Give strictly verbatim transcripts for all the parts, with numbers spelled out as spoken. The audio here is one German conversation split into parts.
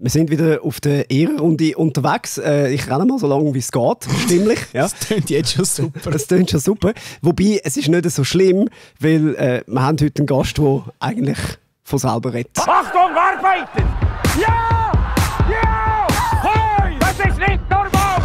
Wir sind wieder auf der Ehrenrunde unterwegs. Äh, ich renne mal so lange, wie es geht, stimmlich. Ja. Das klingt jetzt schon super. Das klingt schon super. Wobei, es ist nicht so schlimm, weil äh, wir haben heute einen Gast, der eigentlich von selber redet. Achtung, arbeiten! Ja! Ja! Hoi! Das ist nicht normal!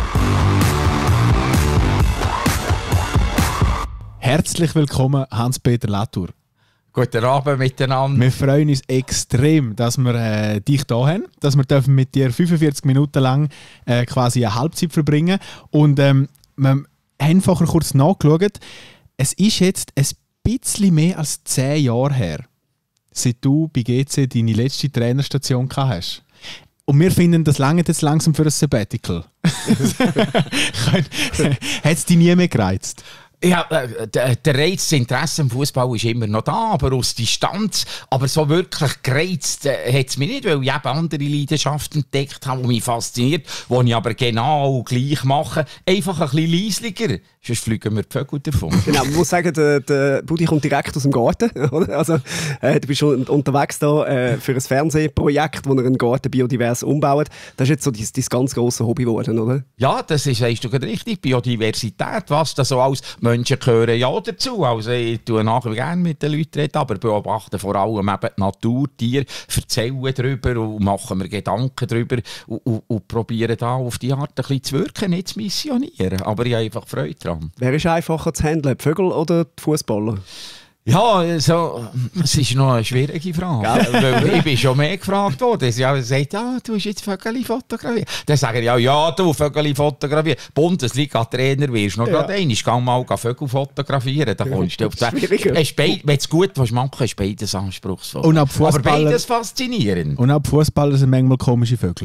Herzlich willkommen, Hans-Peter Latour. Guten Abend miteinander. Wir freuen uns extrem, dass wir äh, dich hier haben, dass wir dürfen mit dir fünfundvierzig Minuten lang äh, quasi eine Halbzeit verbringen. Und ähm, wir haben vorher kurz nachgeschaut. Es ist jetzt ein bisschen mehr als zehn Jahre her, seit du bei G C deine letzte Trainerstation gehabt hast. Und wir finden, das lange jetzt langsam für ein Sabbatical. Hat es dich nie mehr gereizt? Ja, äh, der, der Reiz, das Interesse am Fußball ist immer noch da, aber aus Distanz. Aber so wirklich gereizt äh, hat es mich nicht, weil ich eben andere Leidenschaften entdeckt habe, die mich fasziniert, die ich aber genau gleich mache. Einfach ein bisschen leislicher, sonst fliegen wir die Vögel davon. Genau, man muss sagen, der, der Budi kommt direkt aus dem Garten. Oder? Also, äh, du bist schon unterwegs da, äh, für ein Fernsehprojekt, wo er einen Garten biodivers umbaut. Das ist jetzt so dein, dein ganz grosses Hobby geworden, oder? Ja, das ist, weißt du, gerade richtig. Biodiversität, was da so alles... Menschen gehören ja dazu. Also ich tue nachher gerne mit den Leuten reden, aber beobachte vor allem eben die Natur, Tiere, erzählen darüber und machen mir Gedanken darüber und, und, und probieren da auf die Art ein bisschen zu wirken, nicht zu missionieren. Aber ich habe einfach Freude daran. Wer ist einfacher zu handeln, die Vögel oder die Fußballer? Ja, also, das ist noch eine schwierige Frage. Weil ich bin schon mehr gefragt worden. Sie haben gesagt, ja, du hast jetzt Vögel fotografieren. Dann sagen die, ja, ja, du Vögel fotografieren. Bundesliga-Trainer wirst du noch ja. gerade einmal. Ich kann mal Vögel fotografieren. Da kommst du auf das. Wenn du es gut machst, ist beides anspruchsvoll. Und aber beides faszinierend. Und auch Fußballer sind manchmal komische Vögel.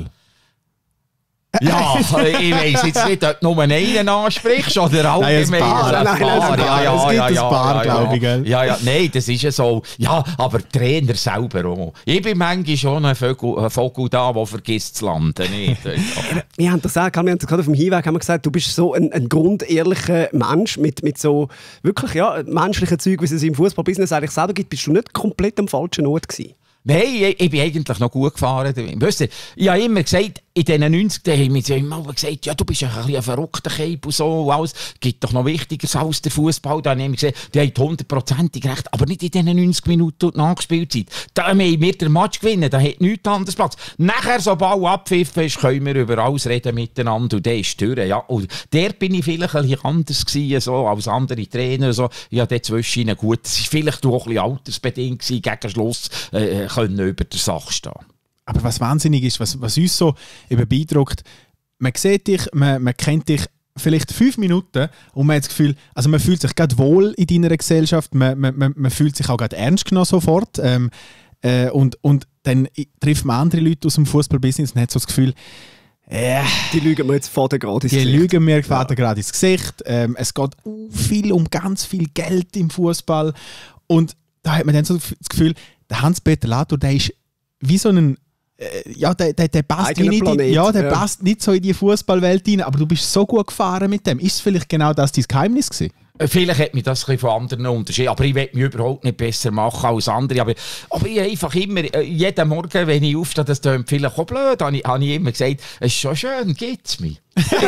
Ja, ich weiss jetzt nicht, ob du nur einen ansprichst oder allgemein. Nein, ein Paar. Ein Nein, Paar. Nein, ja, ja, es gibt ja, ja, ein Paar, ja, glaube ich. Gell? Ja, ja, nein, das ist ja so. Ja, aber Trainer selber auch. Ich bin manchmal schon ein Vogel, ein Vogel da, der vergisst zu landen. Nicht? Wir haben das auch, wir haben das gerade auf dem Hinweg haben wir gesagt, du bist so ein, ein grundehrlicher Mensch mit, mit so wirklich ja, menschlichen Zeug, wie es im Fußballbusiness eigentlich selber gibt. Bist du nicht komplett am falschen Ort gewesen? Nein, ich, ich bin eigentlich noch gut gefahren. Weißt du, ich habe immer gesagt, in den neunziger haben wir immer gesagt, ja, du bist ein, ein verrückter Cape und so und alles. Es gibt doch noch Wichtigeres als der Fußball. Da haben wir gesagt, die haben hundertprozentig recht, aber nicht in diesen neunzig Minuten Nachspielzeit. Da haben wir den Match gewinnen, da hat nichts anderes Platz. Nachher, sobald abpfiffen ist, können wir über alles reden miteinander und der ist durch. Ja. Und der bin ich vielleicht ein bisschen anders gewesen, so, als andere Trainer. So. Ja, dazwischen gut. Das war vielleicht auch ein bisschen altersbedingt gewesen, gegen Schluss äh, können über der Sache stehen. Aber was wahnsinnig ist, was, was uns so eben beeindruckt, man sieht dich, man, man kennt dich vielleicht fünf Minuten und man hat das Gefühl, also man fühlt sich gerade wohl in deiner Gesellschaft, man, man, man, man fühlt sich auch gerade ernst genommen sofort ähm, äh, und, und dann trifft man andere Leute aus dem Fußballbusiness und hat so das Gefühl, äh, die lügen mir jetzt vorher gerade ins die Gesicht. Die lügen mir ja. gerade ins Gesicht. Ähm, es geht viel um ganz viel Geld im Fußball und da hat man dann so das Gefühl, der Hans-Peter Latour, der ist wie so ein ja, der, der, der, passt nicht, die, ja, der ja. passt nicht so in die Fußballwelt rein, aber du bist so gut gefahren mit dem. Ist es vielleicht genau das dein Geheimnis gewesen? Vielleicht hat mich das ein bisschen von anderen unterschieden, aber ich will mich überhaupt nicht besser machen als andere. Aber, aber ich einfach immer, jeden Morgen, wenn ich aufstehe, das klingt vielleicht auch blöd, habe ich, habe ich immer gesagt, es ist schon schön, geht's mir.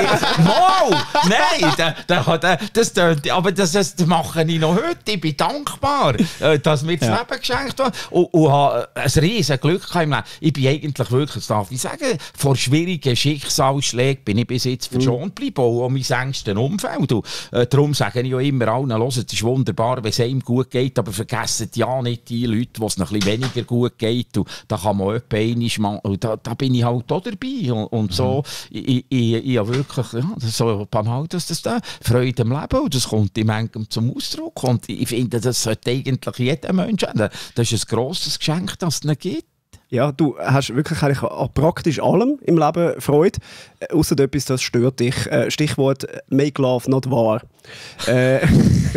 Mal! Nein! Da, da, da, das, aber das, das mache ich noch heute. Ich bin dankbar, dass mir das ja. Leben geschenkt wird. Und, und habe ein riesen Glück im Leben. Ich bin eigentlich wirklich, das darf ich sagen, vor schwierigen Schicksalsschlägen bin ich bis jetzt verschont geblieben, auch um mein engsten Umfeld. Und, äh, darum sage ich auch immer allen, hört, es ist wunderbar, wenn es einem gut geht, aber vergessen ja nicht die Leute, wo es noch ein bisschen weniger gut geht. Und da kann man etwa einmal machen. Und da, da bin ich halt auch dabei. Und, und so, mhm. ich, ich, ich ja wirklich, ja, das ist so banal, dass das da Freude am Leben und das kommt in manchem zum Ausdruck und ich finde, das sollte eigentlich jeder Mensch haben. Das ist ein grosses Geschenk, das es nicht gibt. Ja, du hast wirklich eigentlich an praktisch allem im Leben Freude, äh, ausser etwas, das stört dich. Äh, Stichwort Make Love Not War. äh,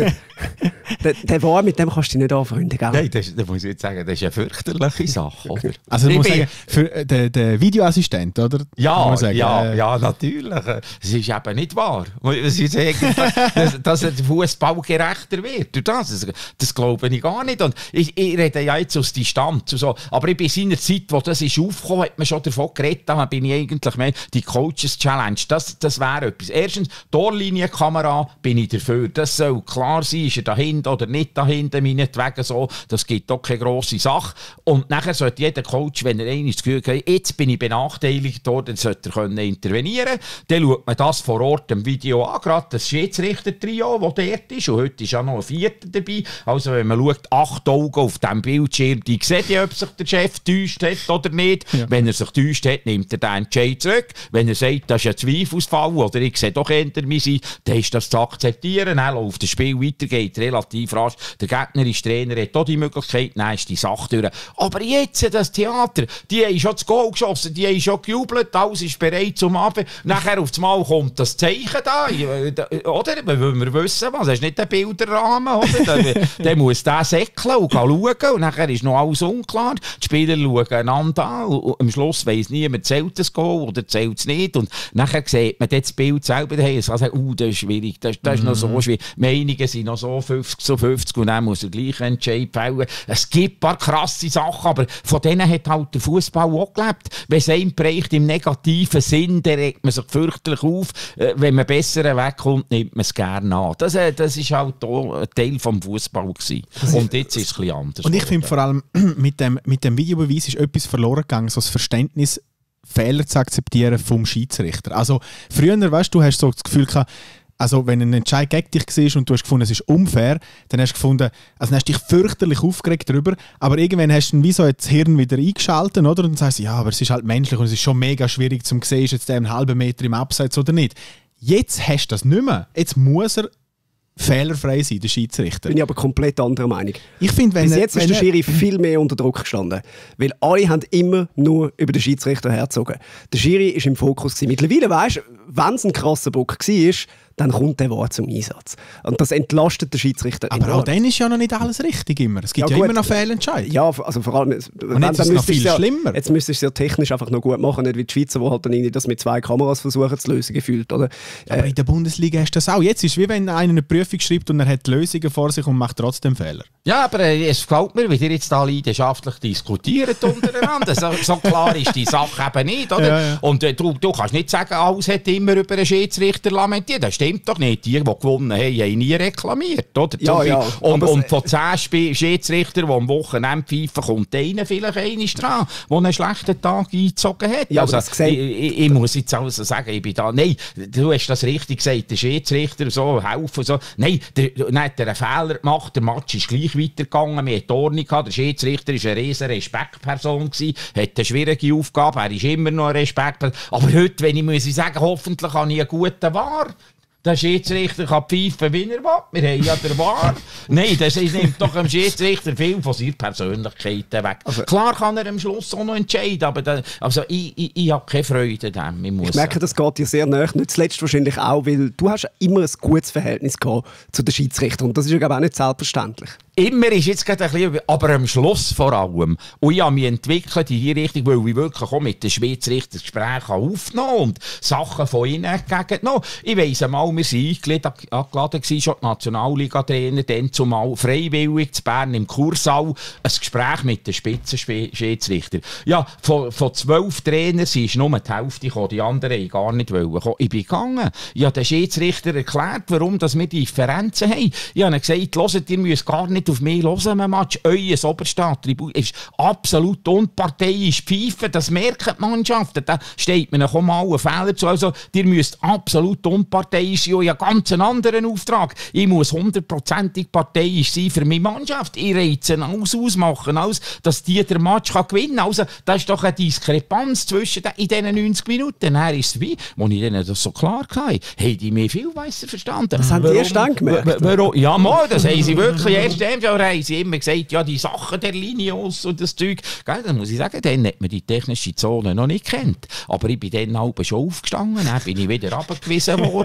der, der war, mit dem kannst du dich nicht anfreunden, gell? Nein, das, das muss ich jetzt sagen, das ist eine fürchterliche Sache, oder? Also ich muss bin- sagen, für äh, den, den Videoassistent, oder? Ja, Kann man sagen, ja, äh, ja, natürlich. Es ist eben nicht wahr. Es ist eigentlich, dass, dass der Fußball gerechter wird. Durch das, das, das glaube ich gar nicht. Und ich, ich rede ja jetzt aus Distanz. Und so. Aber ich bin in seiner Zeit, wo das ist aufgekommen, hat man schon davon geredet, da bin ich eigentlich mehr die Coaches Challenge. Das, das wäre etwas. Erstens, Torlinienkamera bin ich dafür. Das soll klar sein, ist er dahinter oder nicht dahinter, meinetwegen so. Das gibt doch keine grosse Sache. Und nachher sollte jeder Coach, wenn er einmal das Gefühl hat, jetzt bin ich benachteiligt worden, dann sollte er können intervenieren. Dann schaut man das vor Ort im Video an, gerade das Schiedsrichter-Trio, das dort ist. Und heute ist ja noch ein Vierter dabei. Also wenn man schaut, acht Augen auf dem Bildschirm, die sehen ja, ob sich der Chef täuscht hat oder nicht. Ja. Wenn er sich täuscht hat, nimmt er den Entscheid zurück. Wenn er sagt, das ist ein Zweifelsfall oder ich sehe doch hinter mir sein, dann ist das zu akzeptieren. Dann läuft das Spiel weiter, geht relativ rasch. Der gegnerische Trainer hat auch die Möglichkeit, dann ist die Sache durch. Aber jetzt, das Theater, die haben schon das Goal geschossen, die haben schon gejubelt, alles ist bereit zum Abend. Nachher auf einmal kommt das Zeichen da, oder? Wenn wir wissen, was, das ist nicht der Bilderrahmen, oder? Dann, dann muss der säckeln und schauen und nachher ist noch alles unklar. Die Spieler schauen einander an und am Schluss weiss niemand, zählt das Goal oder zählt es nicht. Und nachher sieht man das Bild selber, hey, es kann sagen, uh, das ist schwierig, das, das ist noch so schwierig. Meinungen sind noch so fünfzig zu fünfzig und dann muss er gleich einen Entscheid fällen. Es gibt ein paar krasse Sachen, aber von denen hat halt der Fußball auch gelebt. Wenn es einem bereicht im negativen Sinn, dann regt man sich fürchterlich auf. Wenn man besser wegkommt, nimmt man es gerne an. Das, das ist halt auch ein Teil des Fußballs gewesen. Und jetzt ist es ein bisschen anders. Und ich finde vor allem, mit dem, mit dem Videobeweis ist etwas verloren gegangen, so das Verständnis, Fehler zu akzeptieren vom Schiedsrichter. Also früher, weißt du, du hast so das Gefühl gehabt, also wenn ein Entscheid gegen dich war und du hast gefunden, es ist unfair, dann hast du gefunden, also dann hast du dich fürchterlich aufgeregt darüber, aber irgendwann hast du dann wie so das Hirn wieder eingeschaltet, oder? Und dann sagst du, ja, aber es ist halt menschlich und es ist schon mega schwierig zu sehen, ist jetzt der einen halben Meter im Abseits oder nicht. Jetzt hast du das nicht mehr. Jetzt muss er fehlerfrei sein, der Schiedsrichter. Bin ich aber komplett anderer Meinung. Ich finde, wenn Bis er, jetzt wenn ist der er, Schiri viel mehr unter Druck gestanden. Weil alle haben immer nur über den Schiedsrichter hergezogen. Der Schiri war im Fokus gewesen. Mittlerweile weisst du, wenn es ein krasser Bock war, dann kommt der Wahr zum Einsatz. Und das entlastet den Schiedsrichter aber enorm. auch dann ist ja noch nicht alles richtig immer. Es gibt Ja, ja, gut. immer noch Fehlentscheide. Ja, also vor allem... Und jetzt ist es noch viel ja, schlimmer. Jetzt müsstest du es ja technisch einfach noch gut machen, nicht wie die Schweizer, die halt dann irgendwie das mit zwei Kameras versuchen zu lösen, gefühlt, oder? Aber Äh, in der Bundesliga hast du das auch. Jetzt ist es wie wenn einer eine Prüfung schreibt und er hat Lösungen vor sich und macht trotzdem Fehler. Ja, aber äh, es gefällt mir, wie ihr jetzt da leidenschaftlich diskutiert untereinander. so, so klar ist die Sache eben nicht, oder? Ja, ja. Und äh, du, du kannst nicht sagen, alles hat immer über einen Schiedsrichter lamentiert. Das stimmt doch nicht. Die, die gewonnen haben, haben nie reklamiert, oder? Ja, Zum ja, Beispiel. Und, aber und es- von zehn Sp- Schiedsrichtern, die am Wochenende pfeifen, kommt einer vielleicht einmal dran, der einen schlechten Tag eingezogen hat. Ja, aber also, das sieht- ich, ich, ich muss jetzt also sagen, ich bin da... Nein, du hast das richtig gesagt, der Schiedsrichter so, helfen so. Nein, der, dann hat er einen Fehler gemacht, der Match ist gleich weitergegangen, wir hatten Ordnung gehabt, der Schiedsrichter war eine riesen Respektperson gewesen, hat eine schwierige Aufgabe, er ist immer noch eine Respektperson. Aber heute, wenn ich muss sagen, hoffentlich habe ich einen guten Wahr. Der Schiedsrichter kann pfeifen, wie er will. Wir haben ja den Wahr. Nein, das nimmt doch dem Schiedsrichter viel von seiner Persönlichkeit weg. Also, klar kann er am Schluss auch noch entscheiden, aber da, also ich, ich, ich habe keine Freude an dem. Ich, muss Ich merke, das geht dir sehr nahe. Nicht zuletzt wahrscheinlich auch, weil du hast immer ein gutes Verhältnis gehabt zu den Schiedsrichtern. Und das ist ja glaube ich, auch nicht selbstverständlich. Immer ist jetzt gerade ein bisschen, aber am Schluss vor allem. Und ich habe mich entwickelt in die Richtung, weil ich wirklich auch mit den Schiedsrichtern Gespräche aufgenommen und Sachen von ihnen entgegengenommen. Ich weiss einmal, wir waren eingeladen, gewesen, schon die Nationalliga-Trainer, dann zumal freiwillig zu Bern im Kursaal, ein Gespräch mit den Spitzenschiedsrichtern. Ja, von, von zwölf Trainern sind nur die Hälfte gekommen, die anderen wollten gar nicht kommen. Ich bin gegangen. Ich habe den Schiedsrichter erklärt, warum dass wir Differenzen haben. Ich habe ihnen gesagt, hört, ihr müsst gar nicht auf mich hören im Match. Euer Oberstadttribut ist absolut unparteiisch pfeifen, das merken die Mannschaften. Da steht mir noch mal ein Fehler zu. Also, ihr müsst absolut unparteiisch sein. Ich habe ganz einen anderen Auftrag. Ich muss hundertprozentig parteiisch sein für meine Mannschaft. Ich reize alles ausmachen, alles, dass die den Match kann gewinnen kann. Also, da ist doch eine Diskrepanz zwischen den, in diesen neunzig Minuten. Dann ist es wie, als ich denen das so klar hatte, haben die mich viel besser verstanden. Das haben die erst dann gemerkt. w- Warum? Ja, mal, das haben sie wirklich erst dann haben sie immer gesagt, ja, die Sachen der Linios und das Zeug. Gell, dann muss ich sagen, dann hat man die technische Zone noch nicht kennt. Aber ich bin dann halb schon aufgestanden, dann bin ich wieder runtergewiesen worden und so.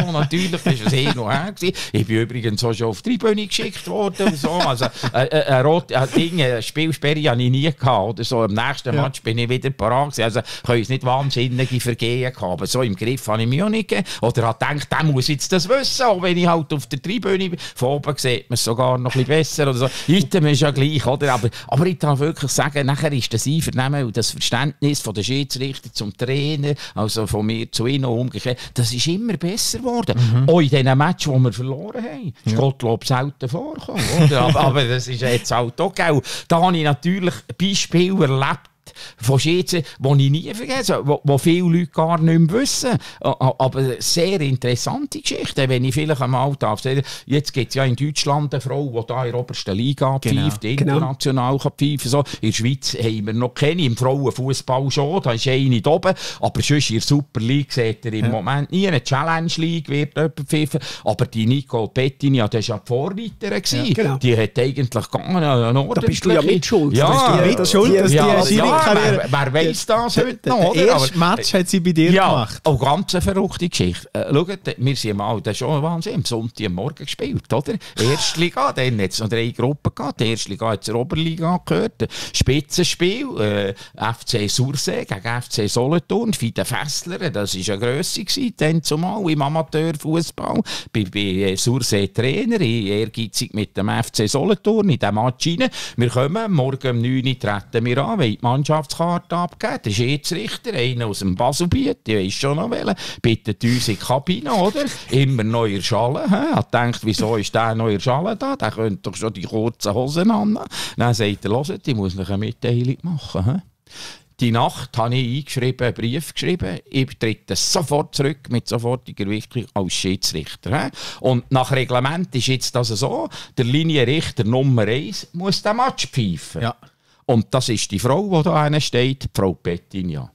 natürlich, das war es hin und her. Gewesen. Ich bin übrigens auch schon auf die Tribüne geschickt worden. Und so. Also, äh, äh, ein rot, ein Ding, eine Spielsperre hatte ich nie gehabt. Oder so. Im nächsten ja. Match bin ich wieder parat gewesen. Also, ich habe nicht wahnsinnige Vergehen gehabt. Aber so im Griff habe ich mich auch nicht gegeben. Oder habe gedacht, der muss jetzt das wissen. Auch wenn ich halt auf der Tribüne bin. Von oben sieht man es sogar noch ein bisschen besser. Oder so. Heute ist ja gleich, oder? Aber, aber ich kann wirklich sagen, nachher ist das Einvernehmen und das Verständnis von der Schiedsrichter zum Trainer, also von mir zu ihnen umgekehrt, das ist immer besser geworden. Mhm. Auch in diesen Matches, die wir verloren haben. Das ist ja. Gottlob selten vorgekommen. Oder? aber, aber das ist jetzt halt auch geil. Da habe ich natürlich Beispiele erlebt, von Schiedsrichtern, die ich nie vergesse, wo, wo viele Leute gar nicht mehr wissen. Aber sehr interessante Geschichte, wenn ich vielleicht einmal darf sagen, jetzt gibt es ja in Deutschland eine Frau, die da in der obersten Liga pfeift, genau. international kann pfeifen. So. In der Schweiz haben wir noch keine, im Frauenfußball schon, da ist eine da oben, aber sonst in der Super League sieht er im ja. Moment nie. Eine Challenge League wird jemand pfeifen, aber die Nicole Pettini, ja, das war ja die Vorreiterin. Ja, genau. Die hat eigentlich gar eine ordentliche... Da bist du ja mit Schuld. Ja, ja, mit Schuld, dass die, ja, die ja, wer, wer weiss das ja, heute noch, oder? Das erste Match hat sie bei dir ja, gemacht. Ja, auch ganz eine verrückte Geschichte. Äh, schaut, wir sind mal, das ist schon ein Wahnsinn, am Sonntag am Morgen gespielt, oder? Erste Liga, dann hat es noch drei Gruppen gehabt. Die erste Liga hat zur Oberliga gehört. Spitzenspiel, äh, F C Sursee gegen F C Solothurn, Fide Fessler, das war eine Grösse gewesen, dann zumal im Amateurfußball. Bei, bei Sursee Trainer, ehrgeizig mit dem F C Solothurn in diesem Match rein. Wir kommen, morgen um neun Uhr treten wir an, weil die Mannschaftskarte abgeben. Der Schiedsrichter, einer aus dem Baselbiet, der weiss schon noch welchen, bittet uns in die Kabine, oder? Immer neuer Schale. He? Hat gedacht, wieso ist der neuer Schale da? Der könnte doch schon die kurzen Hosen an. Dann sagt er, hört, ich muss noch eine Mitteilung machen. He? Die Nacht habe ich eingeschrieben, einen Brief geschrieben. Ich trete sofort zurück mit sofortiger Wirkung als Schiedsrichter. He? Und nach Reglement ist jetzt das so, der Linienrichter Nummer eins muss den Match pfeifen. Ja. Und das ist die Frau, die da steht, Frau Pettinia.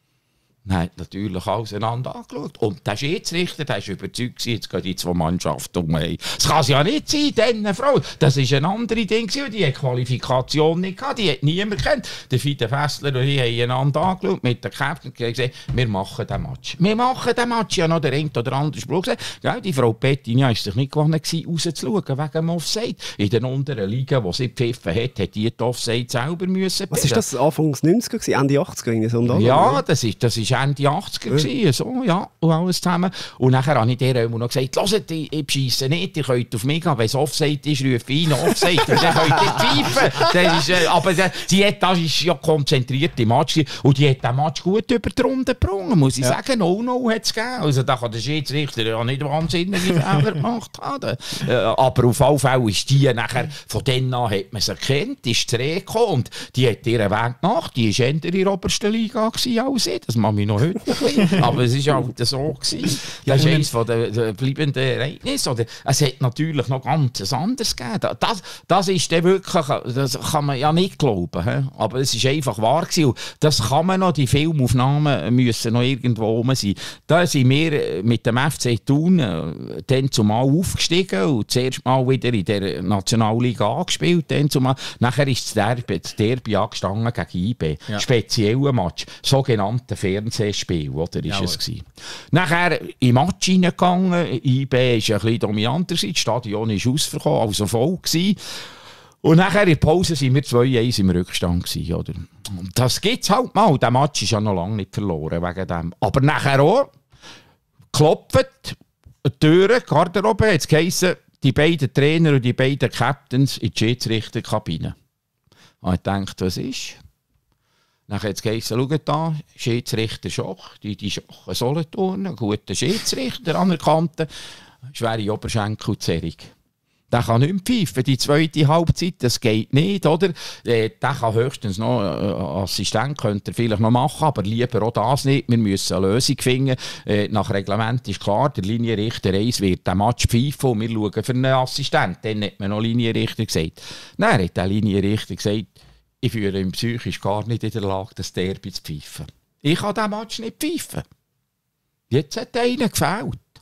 Dann hat natürlich alles einander angeschaut. Und der Schiedsrichter, der war überzeugt, jetzt gehen die zwei Mannschaften um. Das kann es ja nicht sein, diese Frau. Das war ein anderes Ding, die hat Qualifikation nicht gehabt, die hat niemand kennt. Der Fide Fessler und ich haben einander angeschaut mit der Captain und gesagt, wir machen den Match. Wir machen den Match. Ja, noch der eine oder andere Spruch gesagt. Ja, die Frau Pettinia war sich nicht gewohnt, rauszuschauen wegen dem Offside. In den unteren Ligen, wo sie gepfiffen hat, hat die die Offside selber müssen. Was ist das, Anfangs neunziger, Ende achtziger? So um ja, das ist, das ist Ende achtziger ja. So, ja, und alles zusammen. Und nachher habe ich dir immer noch gesagt, hört, ich, ich bescheisse nicht, ihr könnt auf mich gehen, wenn es Offside ist, rufe ich ein Offside, und dann könnt ihr pfeifen. Das ist, äh, aber das, sie hat, das ist ja konzentriert im Match, und die hat den Match gut über die Runde gebrungen, muss ich ja. sagen, no-no hat es gegeben. Also da kann der Schiedsrichter ja nicht wahnsinnige Fehler gemacht haben. Äh, aber auf alle Fälle ist die nachher, von dann an hat man sie erkannt, ist zurückgekommen, und die hat ihren Weg gemacht, die war eher in der obersten Liga als ich, das mache ich noch heute. Aber es war halt so gewesen. Das ist eines der, der bleibenden Ereignisse. Oder es hat natürlich noch ganz anderes gegeben. Das, das ist dann wirklich, das kann man ja nicht glauben. He? Aber es ist einfach wahr gewesen. Das kann man noch, die Filmaufnahmen müssen noch irgendwo rum sein. Da sind wir mit dem F C Thun äh, dann zumal aufgestiegen und zuerst mal wieder in der Nationalliga angespielt. Dann zumal. Nachher ist das Derby, das Derby angestanden gegen I B. Ja. Spezieller Match. Sogenannte Fernsehspiel, oder? Ist es gewesen. Nachher im Match reingegangen. I B war ein bisschen dominanter. Das Stadion ist ausverkauft, also voll gewesen. Und nachher in der Pause waren wir zwei eins im Rückstand gewesen, oder? Das gibt es halt mal. Der Match ist ja noch lange nicht verloren wegen dem. Aber nachher auch klopft die Türe, Garderobe, jetzt geheissen, die beiden Trainer und die beiden Captains in die Schiedsrichterkabine. Und ich dachte, was ist? Nachher hat es geheißen, schaut da, Schiedsrichter Schoch, die, die Schochen Solothurn, ein guter Schiedsrichter, anerkannter, schwere Oberschenkelzerrung. Der kann nicht mehr pfeifen, die zweite Halbzeit, das geht nicht, oder? Der kann höchstens noch, äh, Assistent könnte er vielleicht noch machen, aber lieber auch das nicht. Wir müssen eine Lösung finden. Äh, nach Reglement ist klar, der Linienrichter eins wird den Match pfeifen und wir schauen für einen Assistent. Dann hat man noch Linienrichter gesagt. Dann hat der Linienrichter gesagt, ich fühle ihn psychisch gar nicht in der Lage, das Derby zu pfeifen. Ich kann diesen Match nicht pfeifen. Jetzt hat einer gefällt.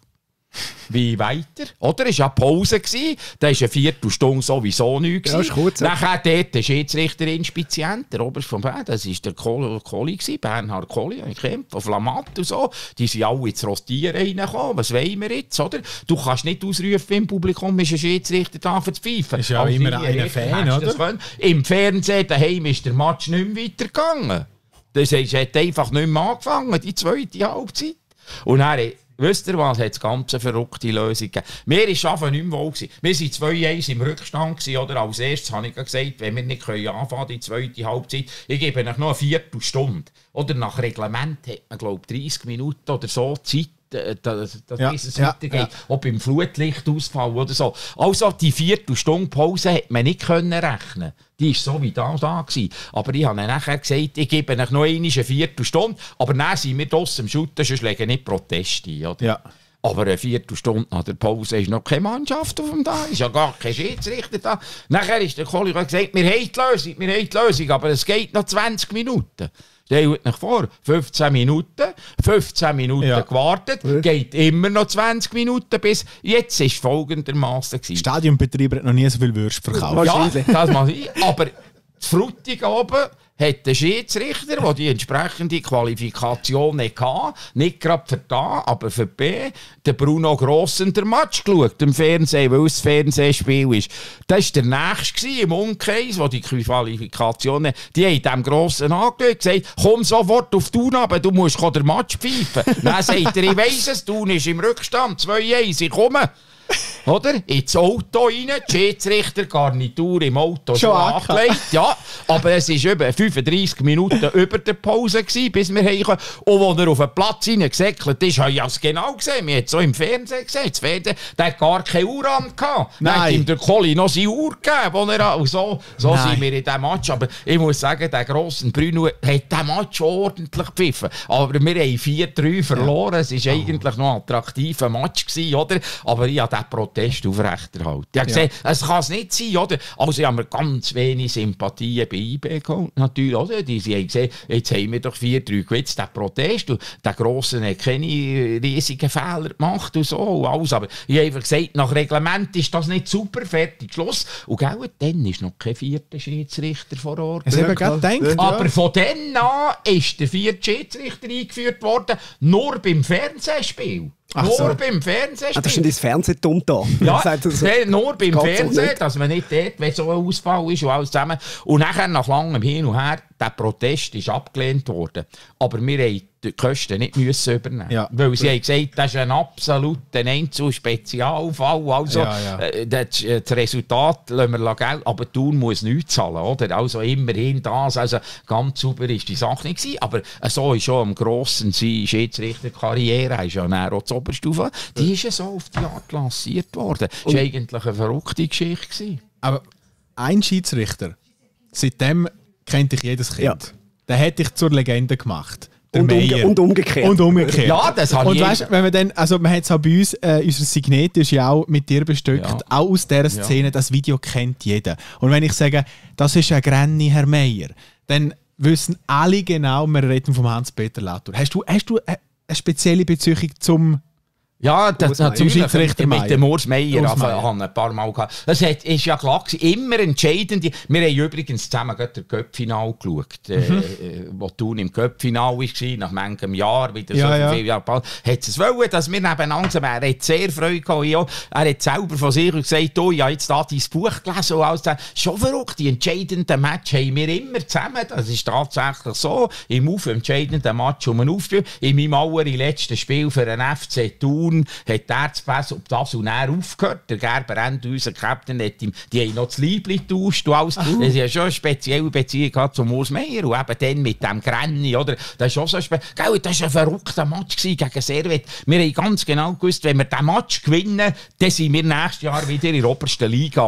Wie weiter? Oder? Es war ja Pause. Da war eine Viertelstunde sowieso nichts. Ja, ist kurz, ja. Nachher dort der Schiedsrichterinspizient, der Oberst vom Bern, das war der Kohli, Bernhard Kohli, ich kenne, von Flamat und so. Die sind alle ins Rostieren reingekommen. Was wollen wir jetzt, oder? Du kannst nicht ausrufen im Publikum, ist ein Schiedsrichter da für zu pfeifen. Ist ja auch immer ein Fan, oder? Im Fernsehen daheim ist der Match nicht mehr weitergegangen. Das hat einfach nicht mehr angefangen, die zweite Halbzeit. Und dann, wisst ihr was, hat es ganz eine verrückte Lösung gegeben. Mir war es einfach nicht mehr wohl. Wir waren zwei eins im Rückstand gewesen, oder? Als erstes habe ich gesagt, wenn wir nicht können anfangen, die zweite Halbzeit, ich gebe euch noch eine Viertelstunde. Oder nach Reglement hat man, glaube ich, dreissig Minuten oder so Zeit, dass ja, es ja, weitergeht. Ja. Ob im Flutlichtausfall oder so. Also die Viertelstunde Pause hat man nicht können rechnen. Die war so wie da, da gewesen. Aber ich habe nachher gesagt, ich gebe euch noch einmal eine Viertelstunde, aber dann sind wir draussen am Shooten, sonst legen nicht Proteste ein. Oder? Ja. Aber eine Viertelstunde nach der Pause ist noch keine Mannschaft auf dem da, ist ja gar kein Schiedsrichter da. Nachher ist der Kollege gesagt, wir haben die Lösung, wir haben die Lösung, aber es geht noch zwanzig Minuten. Stellt euch vor, fünfzehn Minuten, fünfzehn Minuten ja. gewartet, geht immer noch zwanzig Minuten bis jetzt ist folgendermaßen gewesen. Stadionbetreiber hat noch nie so viel Würst verkauft. Ja, das mag ich. Aber Fruttig oben hat der Schiedsrichter, der die entsprechende Qualifikation nicht hatte, nicht gerade für da, aber für B, der Bruno Grossen den Match geschaut im Fernsehen, weil es das Fernsehspiel ist. Das war der Nächste im Umkreis, wo die Qualifikation hat. Die haben dem Grossen angeschaut und gesagt, komm sofort auf Thun runter, du musst den Match pfeifen. Dann sagt er, ich weiss es, Thun ist im Rückstand, zwei eins, ich komme. Oder? Ins Auto rein, die Schiedsrichtergarnitur im Auto schon angelegt. Ja, aber es war über fünfunddreissig Minuten über der Pause, gewesen, bis wir heimkamen. Und als er auf den Platz hineingesäckelt ist, habe ich es genau gesehen. Wir haben es so im Fernsehen gesehen. Das Fernsehen, der hat gar keine Uhr an. Dann hat ihm der Colli noch seine Uhr gegeben. Wo er, und so so sind wir in diesem Match. Aber ich muss sagen, der grosse Bruno hat diesen Match ordentlich gepfiffen. Aber wir haben vier drei verloren. Es war oh. eigentlich noch ein attraktiver Match gewesen, oder? Aber ich habe den Protest aufrechterhalten. Ich habe ja. gesagt, es kann es nicht sein, oder? Also ich habe mir ganz wenig Sympathien bei I B geholt, natürlich, oder? Die haben gesagt, jetzt haben wir doch vier drei gewetzt, der Protest, und der Grosse hat keine riesigen Fehler gemacht und so und alles. Aber ich habe einfach gesagt, nach Reglement ist das nicht super, fertig, Schluss. Und genau dann ist noch kein vierter Schiedsrichter vor Ort. Das habe ich gerade gedacht. Aber von dann an ist der vierte Schiedsrichter eingeführt worden, nur beim Fernsehspiel. Ach nur so. beim Fernsehspiel. Ah, das ist schon das Fernsehdumm da. Ja, so. nur beim Geht's Fernsehen, dass man nicht dort, wenn so ein Ausfall ist und alles zusammen. Und nachher, nach langem Hin und Her, der Protest ist abgelehnt worden. Aber wir haben die Kosten nicht müssen übernehmen. Ja. Weil sie haben gesagt, das ist ein absoluter Einzel-Spezialfall. Also, ja, ja. Äh, das, äh, das Resultat lassen wir Geld, aber Thun muss nichts zahlen. Oder? Also immerhin das. Also ganz sauber war die Sache nicht gewesen. Aber äh, so ist schon am grossen Schiedsrichterkarriere, ist ja näher auch die Oberstufe, die ist ja so auf die Art lanciert worden. Das war eigentlich eine verrückte Geschichte gewesen. Aber ein Schiedsrichter, seitdem kennt ich jedes Kind. Ja. Den hätte ich zur Legende gemacht. Der Und, umge Meier. und umgekehrt. Und umgekehrt. Ja, das habe Und ich weißt, wenn wir dann, also man hat es auch bei uns, äh, unser Signet ist ja auch mit dir bestückt, Ja. auch aus dieser Szene, ja. Das Video kennt jeder. Und wenn ich sage, das ist ein Granny, Herr Meier, dann wissen alle genau, wir reden vom Hans-Peter Latour. Hast du, hast du eine, eine spezielle Beziehung zum... Ja, das Urs Meier. natürlich mit, Schiedsrichter mit Meier. dem Urs Meier Urs also, Meier. haben ein paar Mal gehabt. Das hat, ist ja klar gewesen, immer entscheidend. Wir haben übrigens zusammen gerade das Cup-Final geschaut, äh, Mhm. äh, wo Thun im Cup-Final war, nach manchem Jahr, wieder Ja, so ja. viele Jahre bald. Hat es wollen, dass wir nebeneinander sind. Er hat sehr Freude gehabt. Ja. Er hat selber von sich gesagt, oh, ich habe jetzt da dein Buch gelesen und alles. Schon verrückt, die entscheidenden Match haben wir immer zusammen. Das ist tatsächlich so. Im auf entscheidenden Match um einen Aufspiel. In meinem allerletzten Spiel für den F C Thun hat er zu Pass, ob das und er aufgehört. Der Gerber End, unser Captain, hat ihm, die haben noch das Liebli getauscht und alles. Uh. Das hat schon eine spezielle Beziehung gehabt zum Urs Meier und eben dann mit dem Granny, oder? Das ist schon so spe- Gell, das war ein verrückter Match gegen Servet. Wir haben ganz genau gewusst, wenn wir diesen Match gewinnen, dann sind wir nächstes Jahr wieder in der obersten Liga.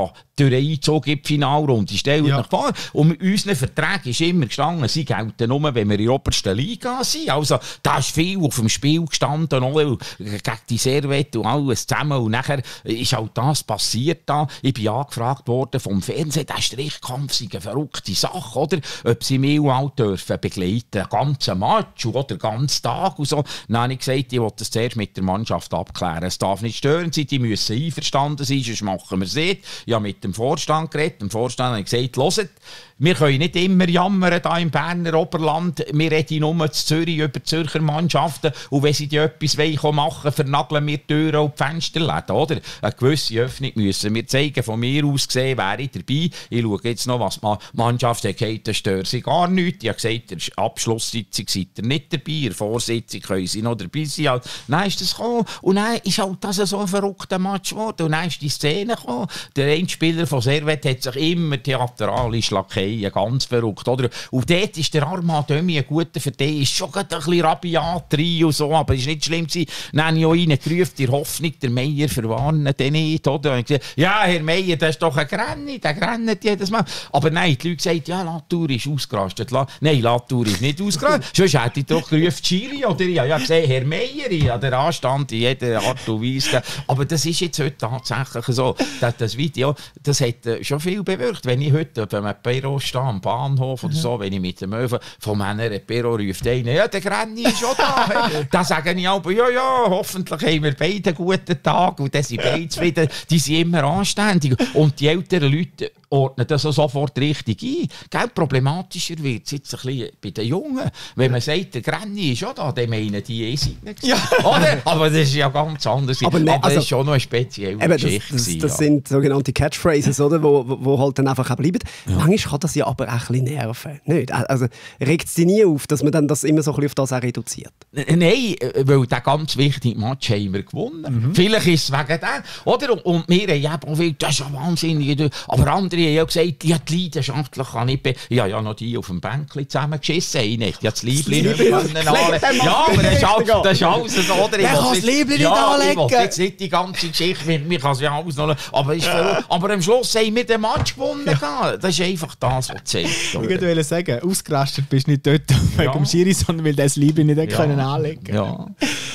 durch einen Einzug in die Finalrunde. Stellt Ja. euch vor, und unseren Verträgen ist immer gestanden, sie gelten nur, wenn wir in der obersten Liga sind. Also, da ist viel auf dem Spiel gestanden, auch gegen die Servette und alles zusammen. Und nachher ist halt das passiert da. Ich bin angefragt worden vom Fernsehen, der Strichkampf sei eine verrückte Sache, oder? Ob sie mich auch dürfen begleiten, den ganzen Match oder den ganzen Tag und so. Dann habe ich gesagt, ich will das zuerst mit der Mannschaft abklären. Es darf nicht stören sein, die müssen einverstanden sein, sonst machen wir es nicht. Ich habe mit dem Vorstand geredet. Dem Vorstand habe ich gesagt, hört, wir können nicht immer jammern hier im Berner Oberland. Wir reden nur zu Zürich über die Zürcher Mannschaften. Und wenn sie die etwas machen wollen, vernageln wir die Türen und die Fensterläden. Oder? Eine gewisse Öffnung müssen wir zeigen. Von mir aus gesehen wäre ich dabei. Ich schaue jetzt noch, was die Mannschaft hat gesagt, das stört sie gar nicht. Ich habe gesagt, in der Abschlusssitzung seid ihr nicht dabei. In der Vorsitzung können sie noch dabei sein. Dann ist das gekommen. Und dann ist halt das so ein verrückter Match geworden. Und dann ist die Szene gekommen. Der eine Spieler von Servette hat sich immer theatralisch lackiert. Ganz verrückt, oder? Und dort ist der Armand Dömi ein guter für den, ist schon ein bisschen rabiat rein und so, aber es ist nicht schlimm gewesen. Dann habe ich auch reingerufen, die Hoffnung, der Meier verwarnen den nicht, oder? Und ich gesagt, ja, Herr Meier, das ist doch ein Grenni, der grennt jedes Mal. Aber nein, die Leute sagen, ja, Latour ist ausgerastet. La nein, Latour ist nicht ausgerastet. Sonst hätte ich doch gerufen, Chili, oder? Ich habe gesehen, Herr Meier, ich habe den Anstand in jeder Art und Weise. Aber das ist jetzt heute tatsächlich so. Das, das Video, das hat äh, schon viel bewirkt. Wenn ich heute, wenn man Peiro stehe, am Bahnhof oder so, wenn ich mit dem Öfen von meiner Peiro ruft einer, ja, der Grenni ist schon da. Da sage ich aber, ja, ja, hoffentlich haben wir beide einen guten Tag und dann sind beide zufrieden. Die sind immer anständig. Und die älteren Leute ordnen das auch sofort richtig ein. Gell? Problematischer wird es jetzt ein bisschen bei den Jungen. Wenn man sagt, der Grenni ist schon da, dann meinen die eh nicht. Ja. Oder? Aber das ist ja ganz anders. Aber, ne, aber also, das ist schon noch eine spezielle eben, Geschichte. Das, das, gewesen, das ja. sind sogenannte Catchphrases, oder, wo, wo, wo halt dann einfach auch bleiben. Ja. Manchmal kann das ja aber auch ein bisschen nerven. Nicht? Also regt es dich nie auf, dass man dann das immer so ein bisschen auf das auch reduziert? Nein, weil der ganz wichtige Match haben wir gewonnen. Mhm. Vielleicht ist es wegen dem. Oder? Und, und wir haben eben auch viel, das ist ja wahnsinnig. Aber andere haben ja gesagt, ja, die leidenschaftlich kann ich be ja, ja, noch die auf dem Bänkchen zusammengeschissen. Ich nicht. Ja, das Liebling nicht mehr anlegen. Ja, aber das ist, all, das ist alles so. Oder? Ich kann das Liebling nicht ja, anlegen. Ich will jetzt nicht die ganze Geschichte, mir kann es ja alles noch. Aber, ist ja. aber am Schluss haben wir den Match gewonnen. Ja. Das ist einfach das, was zählt. Ich wollte sagen, ausgerastet bist du nicht dort wegen Ja. dem Schiri, sondern weil das Liebe nicht Ja. können anlegen Ja.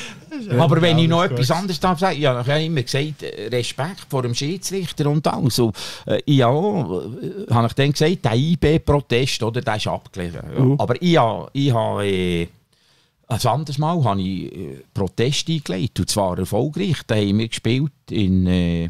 Ja, Aber wenn ja, ich noch das etwas gut. anderes darf sagen, ich habe ja immer gesagt, Respekt vor dem Schiedsrichter und alles. Und, äh, ich auch, äh, habe ich dann gesagt, der I B-Protest, oder, der ist abgelehnt. Ja. Mhm. Aber ich habe, ich habe äh, ein anderes Mal habe ich äh, Protest eingelegt, und zwar erfolgreich. Da haben wir gespielt in äh,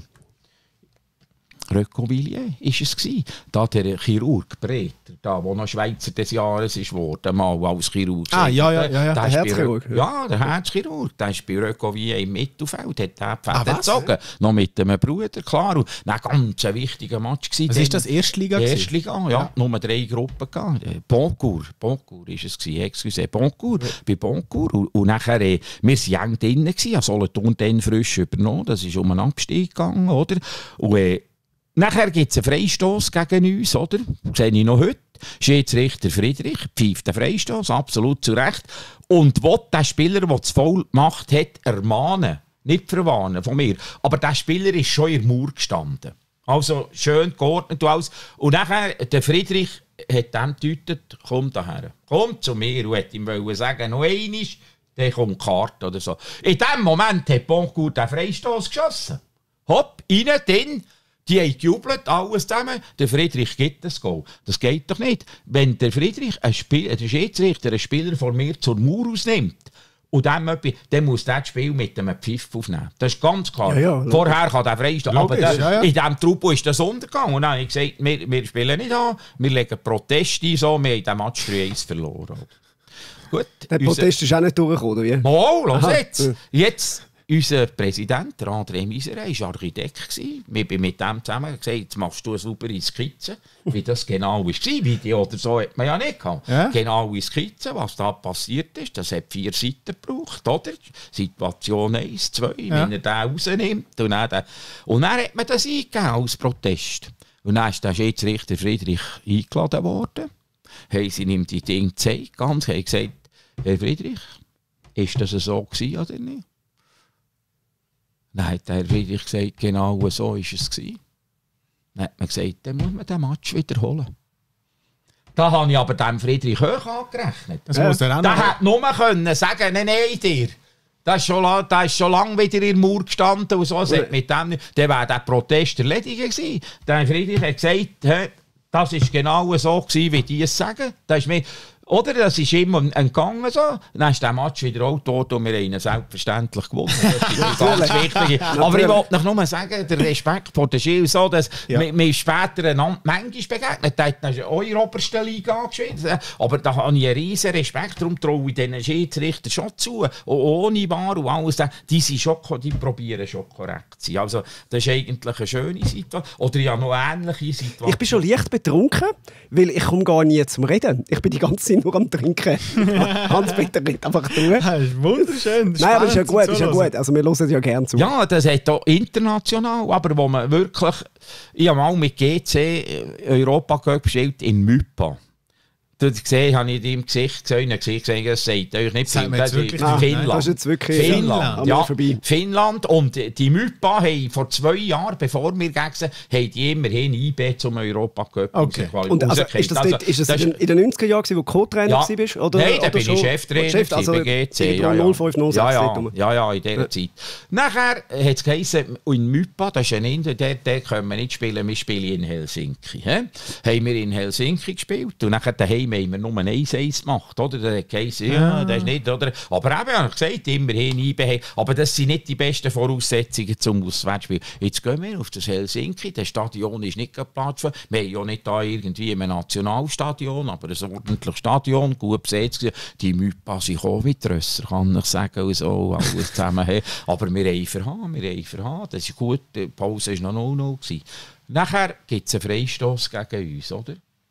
Röckoville, ist es gewesen. Da der Chirurg Breter, da, wo noch Schweizer des Jahres ist worden, mal als Chirurg. Ah, ja, ja, ja, ja. Der Der ist bei Herzchirurg, Rö- Ja, der Herzchirurg. Der ist bei Röckoville im Mittelfeld, hat der Ah, Pferde was? gezogen. Noch mit einem Bruder, klar. Und ein ganz wichtiger Match gewesen. Was ist das, Erstliga gewesen? Erstliga, ja. ja. Nur drei Gruppen gehabt. Äh, Boncourt, Boncourt ist es gewesen, excuse, Boncourt, ja. Bei Boncourt. Und, und nachher, äh, wir waren eng drinnen gewesen, also Solothurn dann frisch übernommen, das ist um einen Abstieg gegangen, oder? Und, äh, nachher gibt es einen Freistoss gegen uns, oder? Das sehe ich noch heute. Schiedsrichter Friedrich pfeift den Freistoss, absolut zu Recht. Und will den Spieler, der das Foul gemacht hat, ermahnen. Nicht verwarnen von mir. Aber der Spieler ist schon in der Mauer gestanden. Also schön geordnet und alles. Und nachher, der Friedrich hat dem gedeutet, komm daher. Komm zu mir. Und hat ihm wollen sagen, noch einmal, dann kommt die Karte oder so. In dem Moment hat Boncourt den Freistoss geschossen. Hopp, rein, dann. Die haben gejubelt, alles zusammen. Der Friedrich gibt das Goal. Das geht doch nicht. Wenn der Friedrich, ein Spiel, der Schiedsrichter, einen Spieler von mir zur Mauer ausnimmt, und dem etwas, dann muss der das Spiel mit einem Pfiff aufnehmen. Das ist ganz klar. Ja, ja, Vorher kann der freistehen. Aber der, ja, ja. in diesem Truppo ist das untergegangen. Und dann habe ich gesagt, wir, wir spielen nicht an, wir legen Protest ein, so, wir haben den Match drei eins verloren. Gut. Der Protest ist auch nicht durchgekommen, oder wie? Mal, los Aha. jetzt. Jetzt, unser Präsident, der André Miserey, war Architekt. Wir haben mit dem zusammen gesagt, jetzt machst du eine saubere Skizze, wie das genau war. Video oder so hat man ja nicht gehabt. Ja. Genaue Skizze, was da passiert ist. Das hat vier Seiten gebraucht, oder? Situation eins, zwei, Ja. wenn er den rausnimmt. Und dann, und dann hat man das eingegeben als Protest. Und dann ist der Schiedsrichter Friedrich eingeladen worden. Haben sie ihm die Dinge gezeigt, ganz, haben gesagt, Herr Friedrich, ist das so gewesen oder nicht? Dann hat der Herr Friedrich gesagt, genau so war es gewesen. Dann hat man gesagt, dann muss man den Match wiederholen. Da habe ich aber dem Friedrich Höch angerechnet. Das muss er auch noch. Der hätte nur können sagen, nein, nein, dir. Der ist schon, lang, der ist schon lange wieder in der Mauer gestanden und so. Ja. Mit dem, dann wäre der Protest erledigt gewesen. Der Friedrich hat gesagt, hey, das war genau so gewesen, wie die es sagen. Das ist mir, oder? Das ist immer entgangen so. Dann ist der Match wieder auch tot und wir haben ihn selbstverständlich gewonnen. Das ist ganz wichtig. Aber ich wollte noch nur sagen, der Respekt vor der Schil so, dass ja. wir, wir später einander manchmal begegnet. Der hat auch in der obersten Liga gespielt. Aber da habe ich einen riesen Respekt. Darum traue ich diesen Schiedsrichter schon zu. Und ohne Bar und alles. Die, sind schon, die probieren schon korrekt zu sein. Also, das ist eigentlich eine schöne Situation. Oder ja noch ähnliche Situation. Ich bin schon leicht betrunken, weil ich komme gar nie zum Reden. Ich bin die ganze Zeit nur am Trinken. Hans-Peter redet einfach durch. Das ist wunderschön. Das ist Nein, aber ist ja gut, ist ja gut. Also wir hören ja gerne zu. Ja, das hat auch international, aber wo man wirklich... Ich habe mal mit G C Europa Cup gespielt in Mypa. Du gesehen, habe ich in deinem Gesicht gesehen, ein Gesicht gesehen, das sagt euch nicht viel. Das ist ah, Finnland. Das ist jetzt wirklich Finnland, ja. ja. Finnland. Und die Mypa haben vor zwei Jahren, bevor wir gegangen sind, haben die immerhin I B zum Europacup okay. Und also, ist das, dort, ist das, das in, in den neunziger Jahren, wo du Co-Trainer ja. warst? Oder, Nein, da oder bin schon? ich Cheftrainer Chef, also bei G C. Ja, ja. null fünf null sechs ja, ja. ja, ja, in dieser ja. Zeit. Nachher hat es geheißen, in Mypa, das ist ein Inder, der, der können wir nicht spielen, wir spielen in Helsinki. He? Haben wir in Helsinki gespielt und nachher daheim haben wir nur eins eins gemacht, oder? Der hat geheißen, ja, das ist nicht, oder? Aber eben, habe ich gesagt, immerhin I B. Aber das sind nicht die besten Voraussetzungen zum Auswärtsspiel. Jetzt gehen wir auf das Helsinki, das Stadion ist nicht geplatzt. Wir haben ja nicht da irgendwie im Nationalstadion, aber ein ordentliches Stadion, gut besetzt. Die Mypa sind auch wie Trösser, kann ich sagen, und so, alles zusammen. Aber wir haben verhauen, wir haben verhauen. Das ist gut, die Pause war noch null null. Nachher gibt es einen Freistoss gegen uns, oder?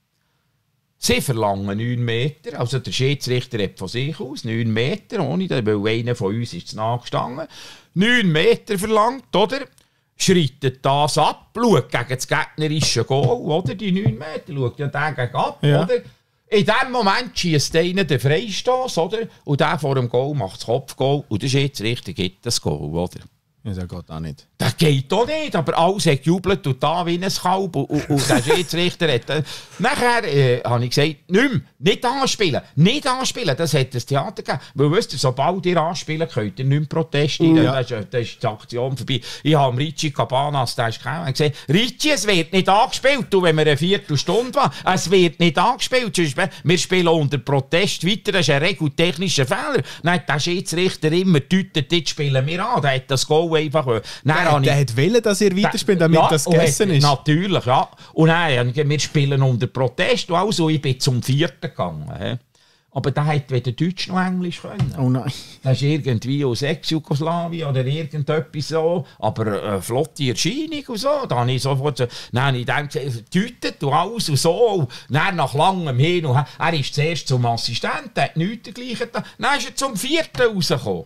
Sie verlangen neun Meter, also der Schiedsrichter hat von sich aus neun Meter, ohne, weil einer von uns ist nachgestanden. neun Meter verlangt, oder? Schreitet das ab, schaut gegen das gegnerische Goal, oder? Die neun Meter, schaut ja dagegen ab, ja. Oder? In dem Moment schießt einer den Freistoss, oder? Und der vor dem Goal macht das Kopfgoal und der Schiedsrichter gibt das Goal, oder? Ja, das geht auch nicht. Das geht auch nicht, aber alles hat gejubelt und da wie ein Kalb. Und, und, und der Schiedsrichter hat... Äh, nachher äh, habe ich gesagt, nicht mehr, nicht anspielen, nicht anspielen. Das hat das Theater gegeben. Weil, wisst ihr, sobald ihr anspielen könnt, ihr nicht mehr Protest rein. Ja. Das, ist, das ist die Aktion vorbei. Ich habe Ricci Cabanas, der ist gekommen, und gesagt, Ricci, es wird nicht angespielt. Du, wenn wir eine Viertelstunde waren, es wird nicht angespielt. Wir spielen unter Protest weiter, das ist ein regeltechnischer Fehler. Dann hat der Schiedsrichter immer deutet, jetzt spielen wir an. Der hat das Goal einfach... Der, der hat wollen, dass ihr weiterspielt, damit ja, das gegessen ist. Natürlich, ja. Und dann, wir spielen unter Protest. Also, ich bin zum vierten gegangen. He. Aber der hat weder Deutsch noch Englisch können. Oh nein. Das ist irgendwie aus Ex-Jugoslawien oder irgendetwas so. Aber eine äh, flotte Erscheinung und so. Da habe ich sofort so, dann habe ich gedacht, deutet und alles und so. Und dann nach langem Hin und her. Er ist zuerst zum Assistenten, hat nichts dergleichen. Dann ist er zum vierten rausgekommen.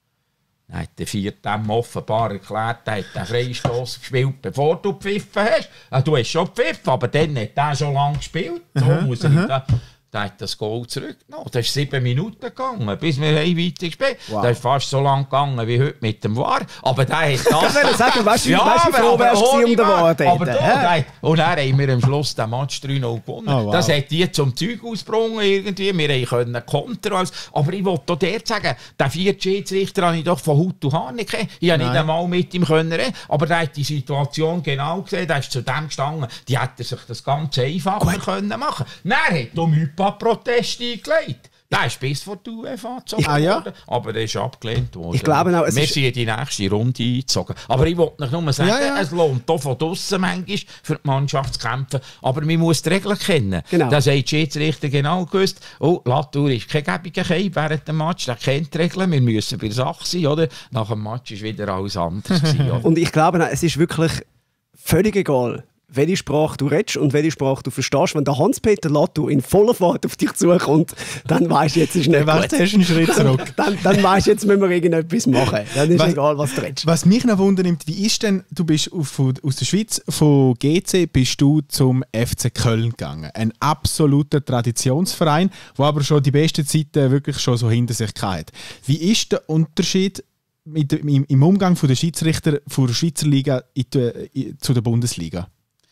Dann hat der Vierte offenbar erklärt, er hat den Freistoss gespielt, bevor du gepfiffen hast. Du hast schon gepfiffen, aber dann hat er schon lange gespielt. So uh-huh, muss er uh-huh. Der hat das Goal zurückgenommen. Das ist sieben Minuten gegangen, bis wir weiter gespielt haben. Das ist fast so lang gegangen wie heute mit dem V A R. Aber der hat das... Ich will sagen, weißt du, ja, weißt, wie froh wärst du um den V A R? Aber da, und dann haben wir am Schluss den Match drei null gewonnen. Oh, wow. Das hat die zum Zeug ausgebrungen irgendwie. Wir können Konter. Aber ich wollte auch dir sagen, den vierten Schiedsrichter habe ich doch von Haut und Haar nicht gesehen. Ich habe nicht einmal mit ihm können. Aber der hat die Situation genau gesehen. Der ist zu dem gestanden. Die hätte sich das ganz einfacher können machen können. Dann hat um Protest eingelegt. Der ist bis vor die UEFA gezogen ah, ja? worden, aber der ist abgelehnt worden. Ich glaube auch, es wir ist... sind in die nächste Runde eingezogen. Aber ich wollte euch nur sagen, ja, ja. Es lohnt auch von draussen manchmal für die Mannschaft zu kämpfen, aber man muss die Regeln kennen. Genau. Das hat die Schiedsrichter genau gewusst. Oh, Latour ist kein gäbiger Keim während dem Match, der kennt die Regeln, wir müssen bei der Sache sein, oder? Nach dem Match ist wieder alles anders gewesen, und ich glaube, es ist wirklich völlig egal, welche Sprache du redest und welche Sprache du verstehst. Wenn der Hans-Peter Latour in voller Fahrt auf dich zukommt, dann weisst du, jetzt ist nicht gut. Hast einen Schritt zurück. dann dann weisst du, jetzt müssen wir irgendetwas machen. Dann ist was, egal, was du redest. Was mich noch wundernimmt, wie ist denn, du bist auf, aus der Schweiz, von G C bist du zum F C Köln gegangen. Ein absoluter Traditionsverein, der aber schon die besten Zeiten wirklich schon so hinter sich hatte. Wie ist der Unterschied mit, im, im Umgang der Schiedsrichter von der Schweizer Liga in die, in, zu der Bundesliga?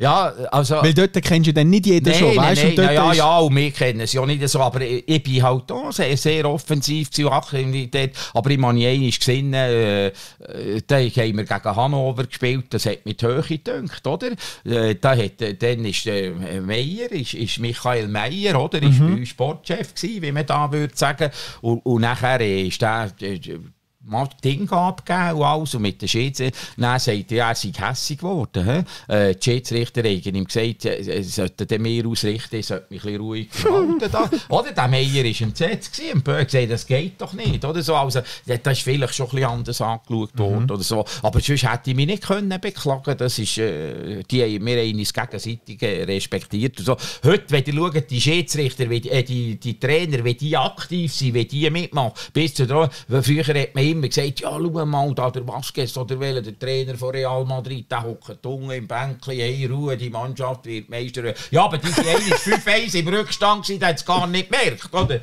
Ja, also... Weil dort kennst du dann nicht jeden nein, schon, nein, weißt nein, du? nein, ja, ist... ja, und wir kennen es ja nicht so, aber ich, ich bin halt auch sehr, sehr offensiv zu Aktivität. Aber ich habe einmal gesehen, äh, da haben wir gegen Hannover gespielt, das hat mit Höhe gedünkt, oder? Äh, da hat, dann ist äh, Meier, ist, ist Michael Meier, oder? Ist mhm. bei uns Sportchef gewesen, wie man da würde sagen. Und, und nachher ist der... Äh, mal Ding abgegeben und alles. Und mit den Schiedsrichter, dann sagt er, ja, er sei hässig geworden. Äh, die Schiedsrichter haben ihm gesagt, er sollte den mehr ausrichten, er sollte mich ein bisschen ruhig verhalten. Da. Oder der Meier war entsetzt und er hat gesagt, das geht doch nicht. Oder so. Also, das ist vielleicht schon ein bisschen anders angeschaut worden. Mhm. Oder so. Aber sonst hätte ich mich nicht können beklagen. Das ist, äh, die haben wir uns gegenseitig respektiert. Und so. Heute, wenn ihr schaut, die Schiedsrichter, wie, äh, die, die Trainer, wie die aktiv sind, wie die mitmachen, bis zu da, früher hat man immer gesagt, ja, schau mal, da der Vasquez oder welcher, der Trainer von Real Madrid, der hockt unten im Bänkchen, hey, Ruhe, die Mannschaft wird Meister. Ja, aber die eine war fünf eins im Rückstand, der hat es gar nicht gemerkt, oder?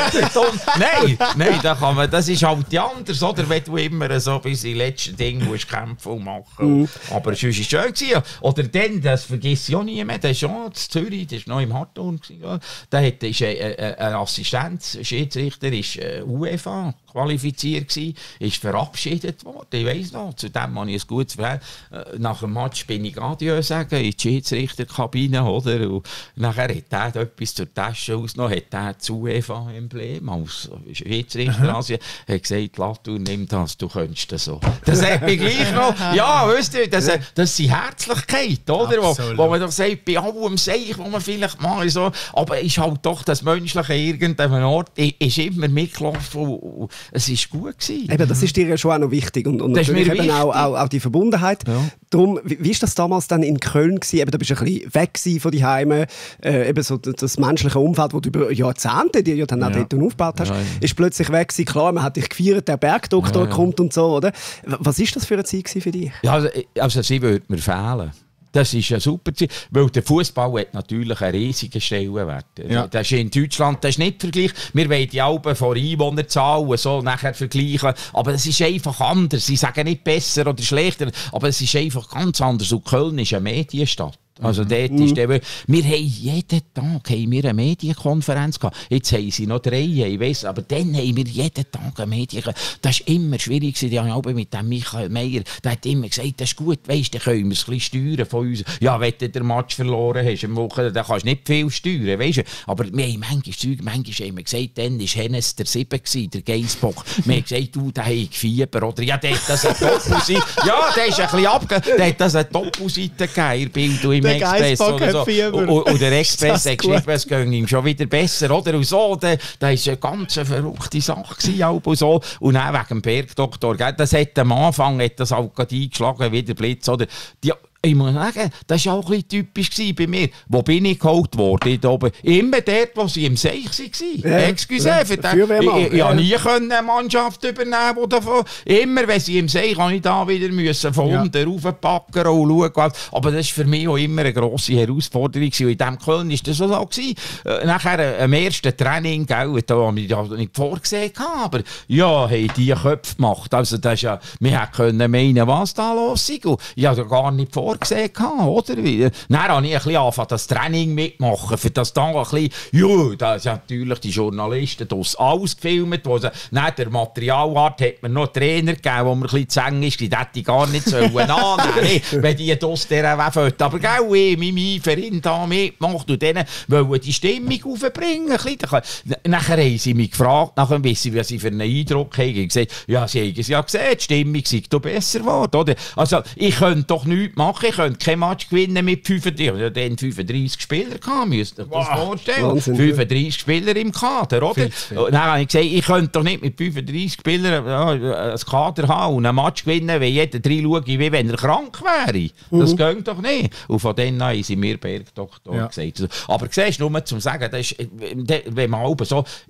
Nein, nein, da kann man, das ist halt anders, oder? Wenn du immer so bis in letzten Ding musst kämpfen und machen. Mhm. Aber es war schön gewesen. Oder dann, das vergiss ich auch nie mehr, der ist schon in Zürich, der war noch im Hartturm, der hat, ist ein, ein, ein Assistenz, Schiedsrichter, ist UEFA qualifiziert gewesen, ist verabschiedet worden. Ich weiss noch, zu dem habe ich ein gutes Verhältnis. Nach dem Match bin ich Adieu sagen, in die Schiedsrichterkabine, oder? Und nachher hat er etwas zur Tasche ausgenommen, hat er das UEFA-Emblem als Schiedsrichter Asien, hat gesagt, Latour, nimm das, du könntest das so. Das hat mich gleich noch, ja, weißt du, das, das ist Herzlichkeit, oder? Wo, wo man doch sagt, bei allem Seich, wo man vielleicht mal so, aber ist halt doch das Menschliche irgendeinem Ort, ist immer mitgelaufen und es war gut gewesen. Eben, das ist dir ja schon auch noch wichtig. Und, und natürlich eben wichtig. Auch, auch, auch die Verbundenheit. Ja. Darum, wie, wie ist das damals dann in Köln gewesen? Eben, da bist du ein bisschen weg von die Heime. Äh, eben so das menschliche Umfeld, das du über Jahrzehnte dir ja dann auch ja. dort aufgebaut hast, ja, ja. ist plötzlich weg gewesen. Klar, man hat dich gefeiert, der Bergdoktor ja, ja. kommt und so, oder? Was ist das für eine Zeit für dich? Ja, also, also sie würde mir fehlen. Das ist eine super Zeit, weil der Fußball hat natürlich einen riesigen Stellenwert. Ja. Das ist in Deutschland, das ist nicht Vergleich. Wir wollen die Alben von Einwohnerzahlen so nachher vergleichen, aber es ist einfach anders. Sie sagen nicht besser oder schlechter, aber es ist einfach ganz anders. Und Köln ist eine Medienstadt. Also dort mhm. ist der, wir haben jeden Tag haben wir eine Medienkonferenz gehabt. Jetzt haben sie noch drei, ich weiss, aber dann haben wir jeden Tag eine Medienkonferenz. Das war immer schwierig. Die haben auch mit dem Michael Meier, der hat immer gesagt, das ist gut, weißt, dann können wir es ein bisschen steuern von uns. Ja, wenn du den Match verloren hast am Wochenende, dann kannst du nicht viel steuern, weißt du. Aber wir haben manchmal Zeug, manchmal haben wir gesagt, dann war Hennes der Sieben, der Geissbock. Wir haben gesagt, du, der hat Fieber, oder ja, der hat das eine Top-Seite. Ja, der ist ein bisschen abgegeben, der hat das eine Top-Seite gegeben, Bild im Express oder so. Und, und der Express hat geschrieben, es ging ihm schon wieder besser, oder? Und so, da war eine ganz verrückte Sache gewesen, und so. Und dann wegen dem Bergdoktor, das hat am Anfang hat das auch gerade eingeschlagen, wie der Blitz, oder? Die, ich muss sagen, das war auch ein bisschen typisch bei mir. Wo bin ich geholt worden? Oben? Immer dort, wo sie im Seich waren. Ja, Excuse, ja, für den, ich, ich, ich ja. nie eine Mannschaft übernehmen die davon. Immer, wenn sie im Seich habe ich da wieder müssen, von ja. unten raufpacken und schauen. Aber das war für mich auch immer eine grosse Herausforderung. Und in diesem Köln war das so. Äh, nachher am ersten Training, gell, da habe ich das nicht vorgesehen. Aber ja, haben die Köpfe gemacht. Also, das ist ja, wir hätten meinen, was da los ist. Ich habe gar nicht vorgesehen. Gesehen, oder? Dann habe ich ein bisschen angefangen, das Training mitmachen, für das dann ein bisschen, ja, da sind natürlich die Journalisten das alles gefilmt, wo sie, dann der Materialart hat mir noch einen Trainer gegeben, der mir ein bisschen zu eng ist, die hätte ich gar nicht sollen annehmen, wenn die das der wegfällt. Aber gell, ich, mein Eiferin da mitmacht und denen wollen die Stimmung aufbringen. Nachher haben sie mich gefragt, nachher wissen wie sie für einen Eindruck haben. Ich gesagt, ja, sie haben es ja gesehen, die Stimmung sei doch besser geworden, oder? Also, ich könnte doch nichts machen. Ich könnte kein Match gewinnen mit fünfunddreißig. Ich hatte dann fünfunddreißig Spieler gehabt, müsst ihr euch das wow. vorstellen. Wahnsinn, fünfunddreißig ja. Spieler im Kader, oder? Viel, viel. Dann habe ich gesagt, ich könnte doch nicht mit fünfunddreißig Spielern ja, ein Kader haben und ein Match gewinnen, wenn jeder drei schaut, wie wenn er krank wäre. Das mhm. geht doch nicht. Und von dann an sind mir Bergdoktor ja. gesagt. Aber siehst du, nur zum Sagen, das ist, wenn man so,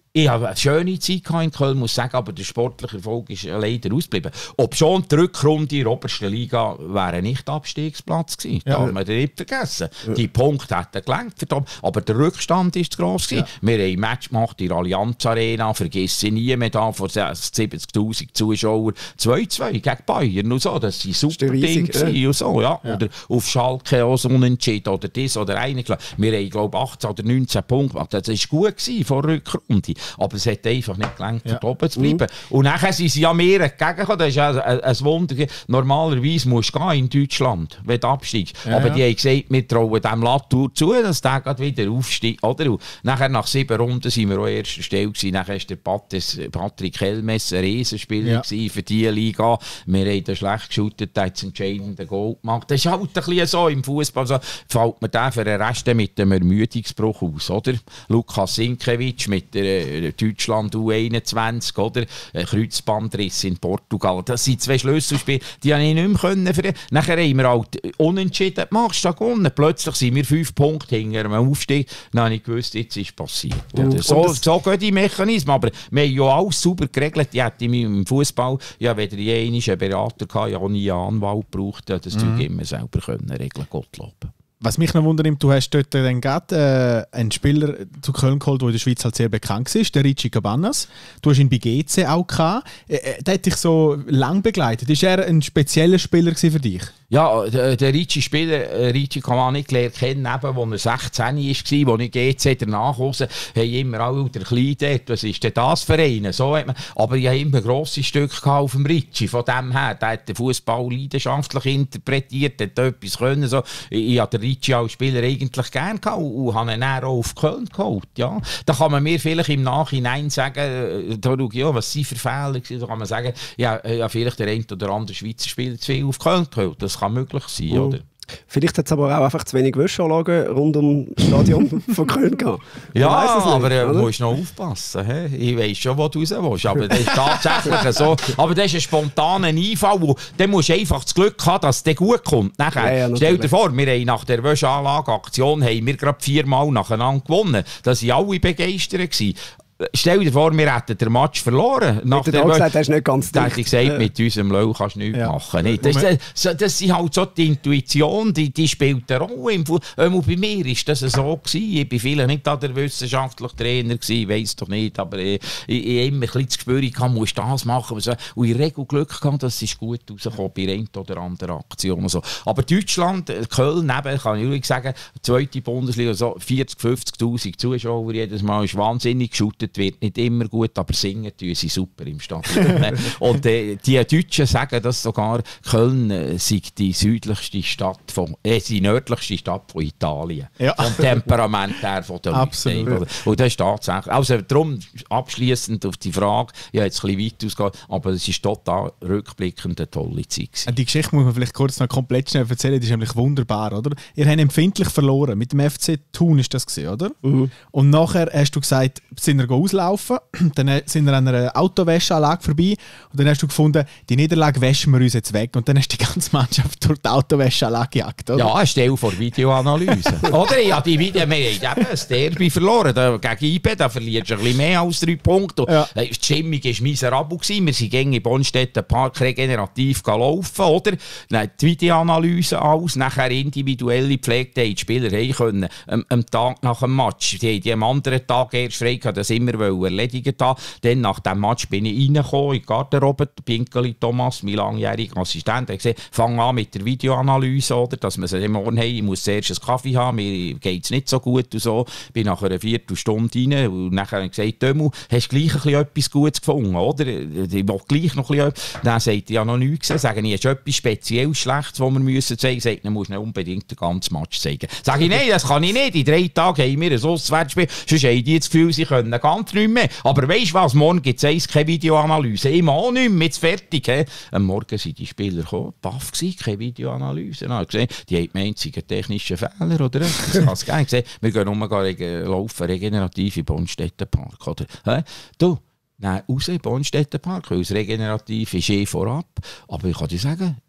Ich habe eine schöne Zeit in Köln, muss sagen, aber der sportliche Erfolg ist leider ausgeblieben. Ob schon die Rückrunde in der obersten Liga wäre nicht Abstiegsplatz gewesen. Ja. Das darf man nicht vergessen. Ja. Die Punkte hätten gelangt, aber der Rückstand war zu gross gewesen. Ja. Wir haben ein Match gemacht in der Allianz Arena, vergiss ich nie mehr, da vor siebzigtausend Zuschauern, zwei zwei gegen Bayern und so. Das waren super Dinge ja. und so. Ja. Ja. Oder auf Schalke auch so unentschieden oder das oder eine. Wir haben, glaube ich, achtzehn oder neunzehn Punkte gemacht. Das war gut gewesen vor der Rückrunde. Aber es hat einfach nicht gelangt, ja. oben zu bleiben. Mhm. Und nachher sind sie ja mehr entgegengekommen. Das ist ja ein, ein Wunder. Normalerweise musst du gehen in Deutschland, wenn du absteigst. Ja, aber ja. die haben gesagt, wir trauen dem Latour zu, dass der gerade wieder aufsteigt. Oder? Und nachher, nach sieben Runden, sind wir auch an erster Stelle gewesen. Nachher war der Pattes, Patrick Helmes ein Riesenspieler ja. für diese Liga. Wir haben den schlecht geschaut, der hat das entscheidende Goal gemacht. Das ist halt ein bisschen so im Fußball. So fällt mir der für den Rest mit dem Ermüdungsbruch aus. Oder? Lukas Sinkewitsch mit der Deutschland U einundzwanzig, oder? Ein Kreuzbandriss in Portugal. Das sind zwei Schlüsselspiele, die habe ich nicht mehr können. Für Nachher haben wir halt unentschieden, machst du gewonnen. Plötzlich sind wir fünf Punkte hinter einem Aufstieg. Dann habe ich gewusst, jetzt ist passiert. Ja. So, so gehen die Mechanismen. Aber wir haben ja alles sauber geregelt. Ich hatte im Fußball ja weder je einen Berater gehabt, ja nie einen Anwalt gebraucht. Das mhm. Zeug immer selber können regeln, Gottlob. Was mich noch wundert, du hast dort dann gerade äh, einen Spieler zu Köln geholt, der in der Schweiz halt sehr bekannt ist, der Ricci Cabanas. Du hast ihn bei G C auch gehabt. Äh, der hat dich so lang begleitet. Ist er ein spezieller Spieler für dich? Ja, der, der Ricci Spieler, äh, Ricci kann man nicht gelernt kennen, eben, als er sechzehn war, als ich G C danach raus, haben immer alle der Kleine dort, was ist denn das für einen? So hat man, aber ich habe immer grosse Stücke auf dem Ricci, von dem her, der hat den Fußball leidenschaftlich interpretiert, hat etwas können, so. Ich, ich habe den Ricci als Spieler eigentlich gerne gehabt und, und habe ihn dann auch auf Köln geholt, ja. Da kann man mir vielleicht im Nachhinein sagen, da schau ich, ja, was sie für Fehler waren, da kann man sagen, ja, ja, vielleicht der ein oder andere Schweizer Spieler zu viel auf Köln geholt, das kann möglich sein, mhm. oder? Vielleicht hat es aber auch einfach zu wenig Wäscheanlagen rund um das Stadion von Köln gehabt. Ja, nicht, aber du äh, musst noch aufpassen. He? Ich weiss schon, wo du raus willst, aber das ist tatsächlich so. Aber das ist ein spontaner Einfall, wo dann musst du einfach das Glück haben, dass es dir gut kommt. Nachher, ja, ja, stell dir vor, wir haben nach der Wäscheanlage-Aktion haben wir gerade viermal nacheinander gewonnen. Da waren alle begeistert gewesen. Stell dir vor, wir hätten den Match verloren. Nach der gesagt, hast du nicht ganz dicht. Ich gesagt, mit unserem Lau kannst du nichts ja. machen. Nicht. Das, das, das ist halt so die Intuition, die, die spielt eine Rolle. Im ähm, bei mir war das so gewesen. Ich war vielleicht nicht der wissenschaftliche Trainer gewesen, ich weiss doch nicht, aber ich, ich, ich immer ein bisschen das Gespür, ich kann, muss das machen. Und in der Regel Glück gehabt, dass es gut rauskommt bei einer oder anderen Aktion. So. Aber Deutschland, Köln, neben, kann ich ruhig sagen, zweite Bundesliga, so vierzig, fünfzigtausend Zuschauer jedes Mal, ist wahnsinnig geschootet. Wird nicht immer gut, aber singen tun sie super im Stadion. Und äh, die Deutschen sagen, dass sogar Köln äh, sei die südlichste Stadt von, äh, die nördlichste Stadt von Italien. Ja. Vom Temperament her von der Absolut. Leute. Und das ist tatsächlich. Also darum abschliessend auf die Frage, ja jetzt ein bisschen weit ausgehen, aber es ist total rückblickend eine tolle Zeit gewesen. Die Geschichte muss man vielleicht kurz noch komplett schnell erzählen, die ist nämlich wunderbar, oder? Ihr habt empfindlich verloren. Mit dem F C Thun ist das gewesen, oder? Mhm. Und nachher hast du gesagt, sind wir auslaufen, dann sind wir an einer Autowäscheanlage vorbei und dann hast du gefunden, die Niederlage wäschen wir uns jetzt weg und dann hast du die ganze Mannschaft durch die Autowäscheanlage gejagt, oder? Ja, stell vor Videoanalyse. Oder? Ja, die Video, wir haben das Derby verloren, da, gegen I B, da verlierst du ein bisschen mehr als drei Punkte. Ja. Die Stimmung war miserabel, wir sind gegen in Bonstetten Park regenerativ gelaufen, oder? Dann die Videoanalyse aus, nachher individuelle Pflege, die Spieler haben können, am, am Tag nach dem Match, die, die am anderen Tag erst frei gehabt, das immer erledigt haben. Dann nach dem Match bin ich reingekommen in die Garderobe, Pinkeli Thomas, mein langjähriger Assistent, hat gesagt, fang an mit der Videoanalyse, oder, dass wir es morgen haben, ich muss zuerst einen Kaffee haben, mir geht es nicht so gut und so. Bin nach einer Viertelstunde rein und nachher habe ich gesagt, Dömu, hast du gleich ein bisschen etwas Gutes gefunden, oder? Ich will gleich noch ein bisschen etwas. Dann sagt er, ja noch nichts gesehen, sagen, ich habe etwas speziell Schlechtes, was wir müssen zeigen. Sagt, dann musst du nicht unbedingt den ganzen Match zeigen. Sag ich, nein, das kann ich nicht. In drei Tagen haben wir ein Auswärtsspiel, sonst haben die das Gefühl, sie können ganz nicht mehr. Aber weisst du was, morgen gibt es keine Videoanalyse. Immer auch nicht mehr, jetzt fertig. He? Am Morgen sind die Spieler gekommen, baff gewesen, keine Videoanalyse. Dann habe ich gesehen, die haben den einzigen technischen Fehler, oder? Das kann es gar nicht sehen. Wir gehen nur reg- laufen, regenerativ im Bonstetten-Park, oder? He? Du, nein, raus im Bonstetten-Park, weil es regenerativ ist eh vorab. Aber ich kann dir sagen,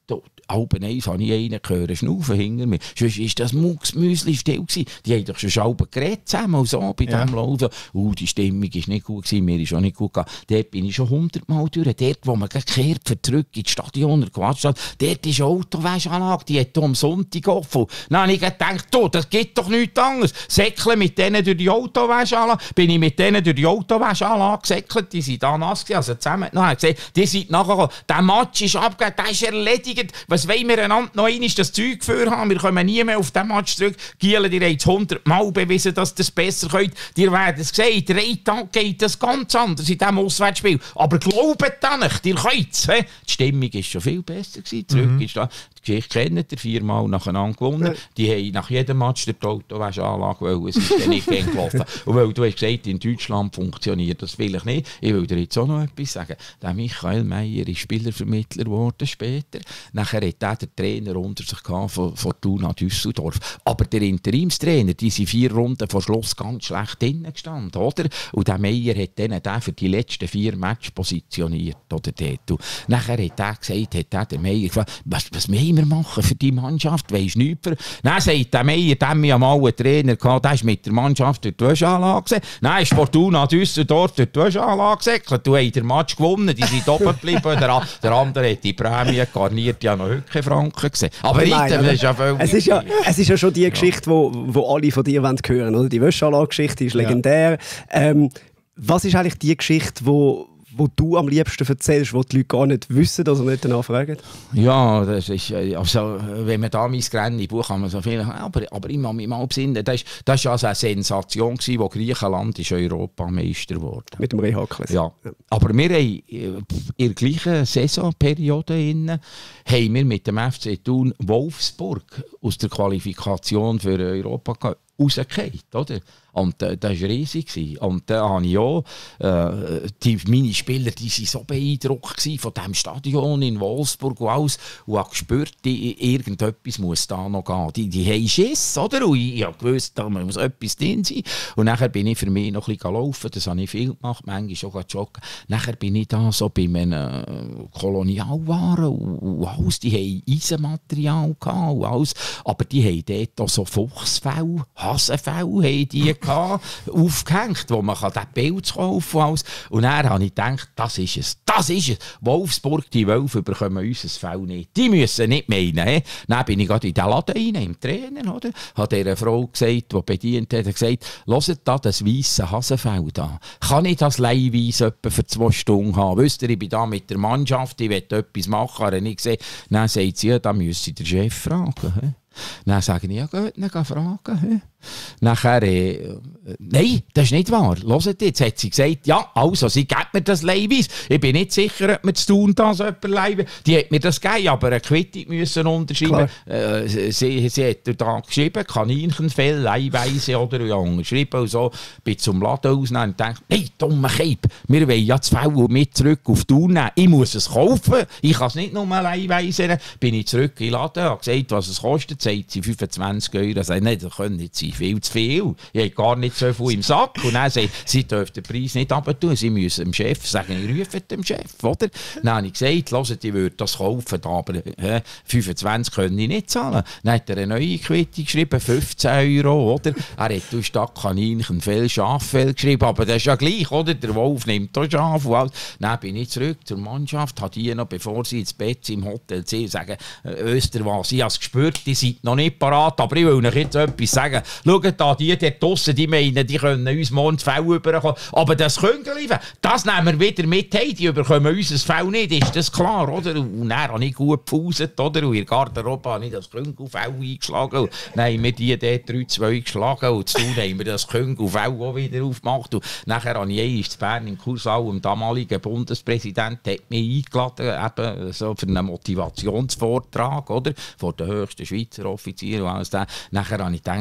halb eins habe ich einen gehört, schnaufen hinter mir. Sonst war das Mucksmüsli still gewesen. Die haben doch schon halb geredet zusammen und so bei ja. diesem Laufen. Uh, die Stimmung war nicht gut gewesen, mir ist auch nicht gut gegangen. Dort bin ich schon hundertmal durch. Dort, wo man gekehrt für zurück ins Stadion gequatscht hat, dort ist eine Autowäschanlage, die hat am Sonntag offen. Dann habe ich gedacht, du, das geht doch nichts anderes. Säckle mit denen durch die Autowäschanlage. Bin ich mit denen durch die Autowäschanlage gesäckelt, die sind da nass gewesen, also zusammen. Dann habe ich gesehen, die sind nachher gekommen. Der Match ist abgegeben, der ist erledigt. Was wollen wir einander noch einmal das Zeug für haben? Wir kommen nie mehr auf den Match zurück. Gielen, ihr habt hundert Mal bewiesen, dass ihr das besser könnt. Ihr werdet es sehen, in drei Tagen geht das ganz anders in diesem Auswärtsspiel. Aber glaubt an euch, ihr könnt es. Die Stimmung war schon viel besser gewesen. Zurück mhm. ist da. Die Geschichte kennt ihr, viermal nacheinander gewonnen. Ja. Die haben nach jedem Match der Autowäschanlage, weil es ist dann nicht gelaufen. Und weil du hast gesagt, in Deutschland funktioniert das vielleicht nicht. Ich will dir jetzt auch noch etwas sagen. Der Michael Meyer ist Spielervermittler geworden später. Nachher hat er den Trainer unter sich gehabt von Fortuna Düsseldorf. Aber der Interimstrainer, die sind vier Runden vor Schluss ganz schlecht drinnen gestanden, oder? Und der Meyer hat dann den für die letzten vier Matches positioniert, oder dort. Und nachher hat er gesagt, hat er der Meyer gefragt, was, was wollen wir machen für die Mannschaft? Weisst du nichts? Dann sagt der Meyer, der hat ja mal einen Trainer gehabt, der ist mit der Mannschaft durch die Wäschanlage gesehen. Dann ist Fortuna Düsseldorf durch die Wäschanlage gesäckelt. Du hast den Match gewonnen, die sind oben geblieben. der, der andere hat die Prämie garniert, ja noch heute keine Franken gesehen. Aber Nein, das ist ja viel es, ist ja, es ist ja schon die Geschichte, wo, wo alle von dir hören wollen. Oder? Die Wäschanlage-Geschichte ist legendär. Ja. Ähm, was ist eigentlich die Geschichte, wo wo du am liebsten erzählst, wo die Leute gar nicht wissen oder nicht danach fragen? Ja, das ist, also, wenn man da mein Gränni-Buch kann man so viel, aber, aber ich muss mich mal besinnen, das war das also eine Sensation, wo Griechenland ist Europameister wurde. Mit dem Rehakles. Ja. ja, aber wir haben in der gleichen Saisonperiode innen, haben wir mit dem F C Thun Wolfsburg aus der Qualifikation für Europa rausgefallen, oder? Und äh, das war riesig. Und da äh, habe ich auch, äh, die, meine Spieler die waren so beeindruckt von diesem Stadion in Wolfsburg und alles. Und habe gespürt, die, irgendetwas muss da noch gehen. Die, die haben Schiss, oder? Und ich, ich habe gewusst, da muss etwas drin sein. Und nachher bin ich für mich noch ein bisschen gelaufen. Das habe ich viel gemacht, manchmal auch joggen. Nachher bin ich da so bei einem äh, Kolonialwaren und, und alles. Die haben Eisenmaterial gehabt und alles. Aber die haben dort auch so Fuchsfell, Hasenfell haben die aufgehängt, wo man den Pilz kaufen kann. Und dann habe ich gedacht, das ist es, das ist es. Wolfsburg, die Wölfe bekommen unser Fell nicht. Die müssen nicht meinen. He? Dann bin ich gerade in den Laden rein, im Trainer, oder? Hat dieser Frau gesagt, die bedient hat, gesagt, hört da das weisse Hasenfell da. Kann ich das leihweise etwa für zwei Stunden haben? Wisst ihr, ich bin da mit der Mannschaft, ich will etwas machen. Habe ich gesehen. Dann sagt sie, ja, da müsste ich den Chef fragen. He? Dann sage ich, ja, geht nicht fragen. He? Nachher, äh, nein, das ist nicht wahr. Hört jetzt, hat sie gesagt, ja, also, sie gibt mir das leihweise. Ich bin nicht sicher, ob mir zu tun da so jemand leihen. Die hat mir das gegeben, aber eine Quittung müssen unterschreiben. Äh, sie, sie hat da geschrieben, Kaninchenfell, leihweise oder ja, unterschrieben und so. Bin zum Laden raus und dachte, hey, dumme Keib, wir wollen ja das Fell mit zurück auf Thun nehmen. Ich muss es kaufen. Ich kann es nicht nur leihweise nehmen. Bin ich zurück in den Laden, habe gesagt, was es kostet. Sagt sie fünfundzwanzig Euro. Ich sage, nein, das können nicht sein. Viel zu viel. Ich habe gar nicht so viel im Sack. Und dann sagt sie, dürfen den Preis nicht runter. Sie müssen dem Chef sagen, ich rufe dem Chef, oder? Dann habe ich gesagt, hört, ich würde das kaufen, aber äh, fünfundzwanzig können ich nicht zahlen. Dann hat er eine neue Quittung geschrieben, fünfzehn Euro, oder? Er hat durch Stadt Kaninchenfell, Schaffell geschrieben, aber das ist ja gleich, oder? Der Wolf nimmt auch Schaf und alles. Dann bin ich zurück zur Mannschaft, habe die noch, bevor sie ins Bett im Hotel sind, sagen, Österwas, ich habe es gespürt, die sind noch nicht parat, aber ich will euch jetzt etwas sagen. Schaut da, die dort draussen, die meinen, die können uns morgen das Fell überkommen. Aber das Küngeli, das nehmen wir wieder mit. Hey, die überkommen unser Fell nicht, ist das klar, oder? Und dann habe ich gut gepauset, oder? Und in der Garderobe habe ich das Küngelfell eingeschlagen. Und dann haben wir die dort drei zwei geschlagen. Und zu tun haben wir das Küngelfell auch wieder aufgemacht. Und nachher habe ich einmal in Bern im Kursaal, dem damaligen Bundespräsident, hat mich eingeladen, eben so für einen Motivationsvortrag, oder? Von den höchsten Schweizer Offizieren und alles das. Nachher habe ich gedacht, was kann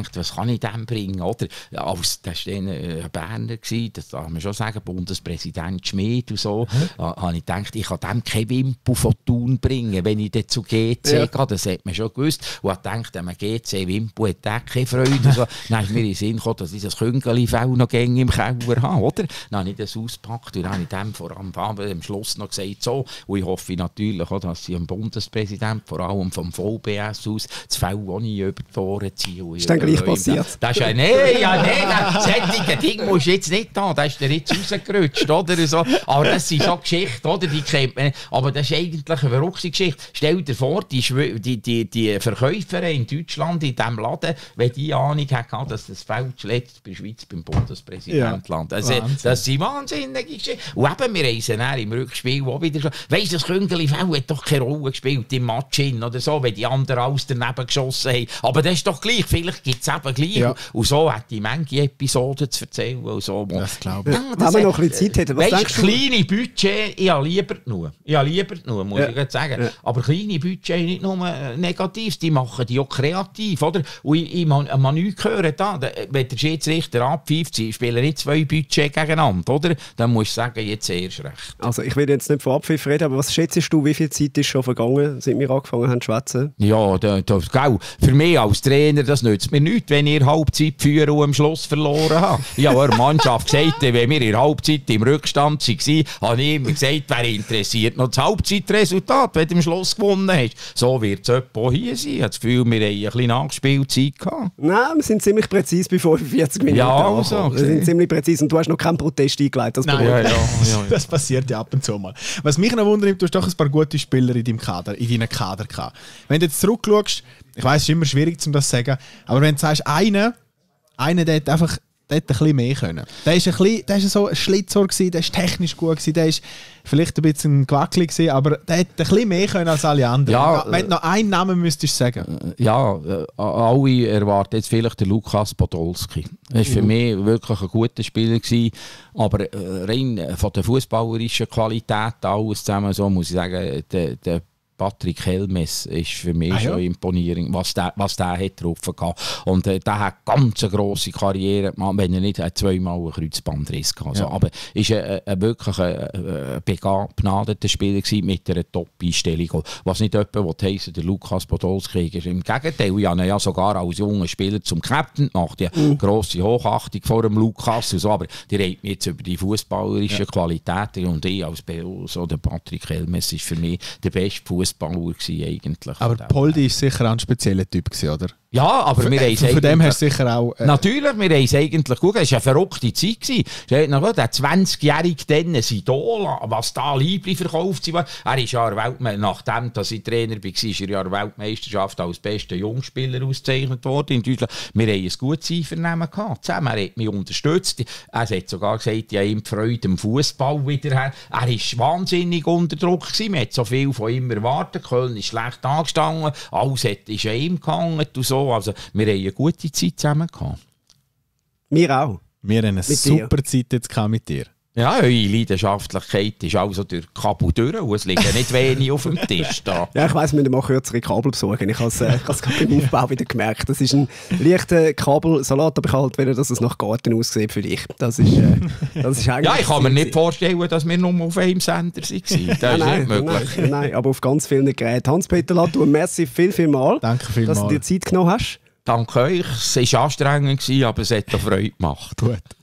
ich dem bringen, oder? Ja, als, das war dann ein Berner, gewesen, das darf man schon sagen, Bundespräsident Schmid und so, mhm. da habe ich gedacht, ich kann dem keinen Wimpel von Thun bringen, wenn ich dann zu G C ja. gehe, das hat man schon gewusst. Und ich dachte, wenn man G C-Wimpel hat, der keine Freude. So. Dann ist mir in den Sinn gekommen, dass ich das Küngeli-Fell noch gängig im Keller habe, oder? Dann habe ich das ausgepackt und dann habe ich dem vor allem am Schluss noch gesagt, so, und ich hoffe natürlich auch, dass sie dem Bundespräsident, vor allem vom V B S aus, das Fell auch nicht über die Ohren ziehen. Ist dann gleich passiert? Das ist ja, nein, ja, nein, solche Dinge musst du jetzt nicht haben, da ist der jetzt rausgerutscht, oder so. Aber das sind so Geschichten, oder, die kennt man nicht. Aber das ist eigentlich eine verrückte Geschichte. Stell dir vor, die, die, die, die Verkäuferin in Deutschland, in diesem Laden, wenn die Ahnung hatte, dass das Fell zuletzt bei der Schweiz beim Bundespräsident ja. landet. Also, das sind wahnsinnige Geschichten. Und eben, wir reisen dann im Rückspiel auch wieder schon. Weisst du, das Küngeli-Fell hat doch keine Rolle gespielt im Match oder so, wenn die anderen alles daneben geschossen haben. Aber das ist doch gleich, vielleicht gibt es eben gleich. Ja. Und so hat die Menge Episoden zu erzählen. Und so. Das glaube ich. Ja, wenn man noch ein bisschen Zeit hätte. Was weißt, kleine Budget, ich habe lieber genug. Ich habe lieber genug, muss ja. ich gerade sagen. Ja. Aber kleine Budget, nicht nur negativ, die machen die auch kreativ. Oder? Und ich, ich man, man nichts hören. Da. Wenn der Schiedsrichter abpfeift, sie spielen nicht zwei Budget gegeneinander, oder? Dann musst du sagen, jetzt erst recht. Also ich will jetzt nicht von Abpfiff reden, aber was schätzt du, wie viel Zeit ist schon vergangen, seit wir angefangen haben zu schwätzen? Ja, da, da, gell, für mich als Trainer, das nützt mir nichts, wenn ihr Halbzeit führen und am Schluss verloren habt. Ich habe der Mannschaft gesagt, wenn wir in der Halbzeit im Rückstand waren, habe ich immer gesagt, wer interessiert noch das Halbzeitresultat, wenn du am Schluss gewonnen hast. So wird es auch hier sein. Ich habe das Gefühl, wir haben ein bisschen Nachspielzeit gehabt. Nein, wir sind ziemlich präzise bei fünfundvierzig Minuten. Ja, also, okay. Wir sind ziemlich präzise und du hast noch keinen Protest eingeleitet. Das, Nein, ja, ja, ja. Das passiert ja ab und zu mal. Was mich noch wundert, du hast doch ein paar gute Spieler in deinem Kader, in deinem Kader gehabt. Wenn du jetzt zurückschaust, ich weiss, es ist immer schwierig, um das zu sagen, aber wenn du sagst, einer, einer der hat einfach der hat ein bisschen mehr können. Der war ein bisschen, der ist so ein Schlitzohr, der war technisch gut, der war vielleicht ein bisschen gewackelig gewesen, aber der hat ein bisschen mehr können als alle anderen. Ja, wenn du noch einen Namen müsstest sagen. Ja, äh, alle erwarten jetzt vielleicht den Lukas Podolski. Er war für mhm. mich wirklich ein guter Spieler gewesen, aber äh, rein von der fußballerischen Qualität, alles zusammen, so muss ich sagen, der, der Patrick Helmes ist für mich ah, ja? schon imponierend, was der, was der hat drauf gehabt. Und äh, der hat ganz eine grosse Karriere gemacht, wenn er nicht äh, zweimal einen Kreuzbandriss hatte. Ja. Also, aber er war äh, äh, wirklich ein äh, begnadeter Spieler mit einer Top-Einstellung. Was nicht jemand heissen, der Lukas Podolski ist. Im Gegenteil, ich habe ihn ja sogar als junger Spieler zum Captain gemacht. Die mhm. grosse Hochachtung vor dem Lukas und so, aber die redet mich jetzt über die fußballerischen ja. Qualitäten und ich als B O, so der Patrick Helmes ist für mich der beste Fußballer eigentlich. Aber Poldi war sicher auch ein spezieller Typ, oder? Ja, aber für, wir haben Von dem hast du sicher auch... Äh, natürlich, wir haben es eigentlich gut. Es war eine verrückte Zeit. Der zwanzigjährige dann, ein Idol, was da Liebling verkauft war. Er ist ja Weltmeister, nachdem dass ich Trainer war, ist er ja der Weltmeisterschaft als bester Jungspieler ausgezeichnet worden in Deutschland. Wir haben ein gutes Einvernehmen gehabt. Zusammen. Er hat mich unterstützt. Er hat sogar gesagt, ja, ihm die Freude am Fußball wieder her. Er war wahnsinnig unter Druck gewesen. Man hat so viel von ihm erwartet. Köln ist schlecht angestanden. Alles hat, ist an ihm gehangen und so. Also, wir haben eine gute Zeit zusammen gehabt. Wir auch. Wir haben eine mit super dir. Zeit jetzt mit dir. Ja, eure Leidenschaftlichkeit ist also durch Kabel durch und es liegen nicht wenig auf dem Tisch da. Ja, ich weiss, wir müssen mal kürzere Kabel besorgen. Ich habe es äh, gerade beim Aufbau wieder gemerkt. Das ist ein leichter Kabelsalat, aber ich halt will, dass es nach Garten aussieht für dich. Das ist, äh, das ist eigentlich ja, ich kann mir nicht vorstellen, dass wir nur auf einem Sender waren. Das ist nein, nicht möglich. Nein, nein, aber auf ganz vielen Geräten. Hans-Peter Latour, merci viel, viel mal, Danke viel dass mal. du dir Zeit genommen hast. Danke euch. Es war anstrengend, aber es hat auch Freude gemacht. Gut.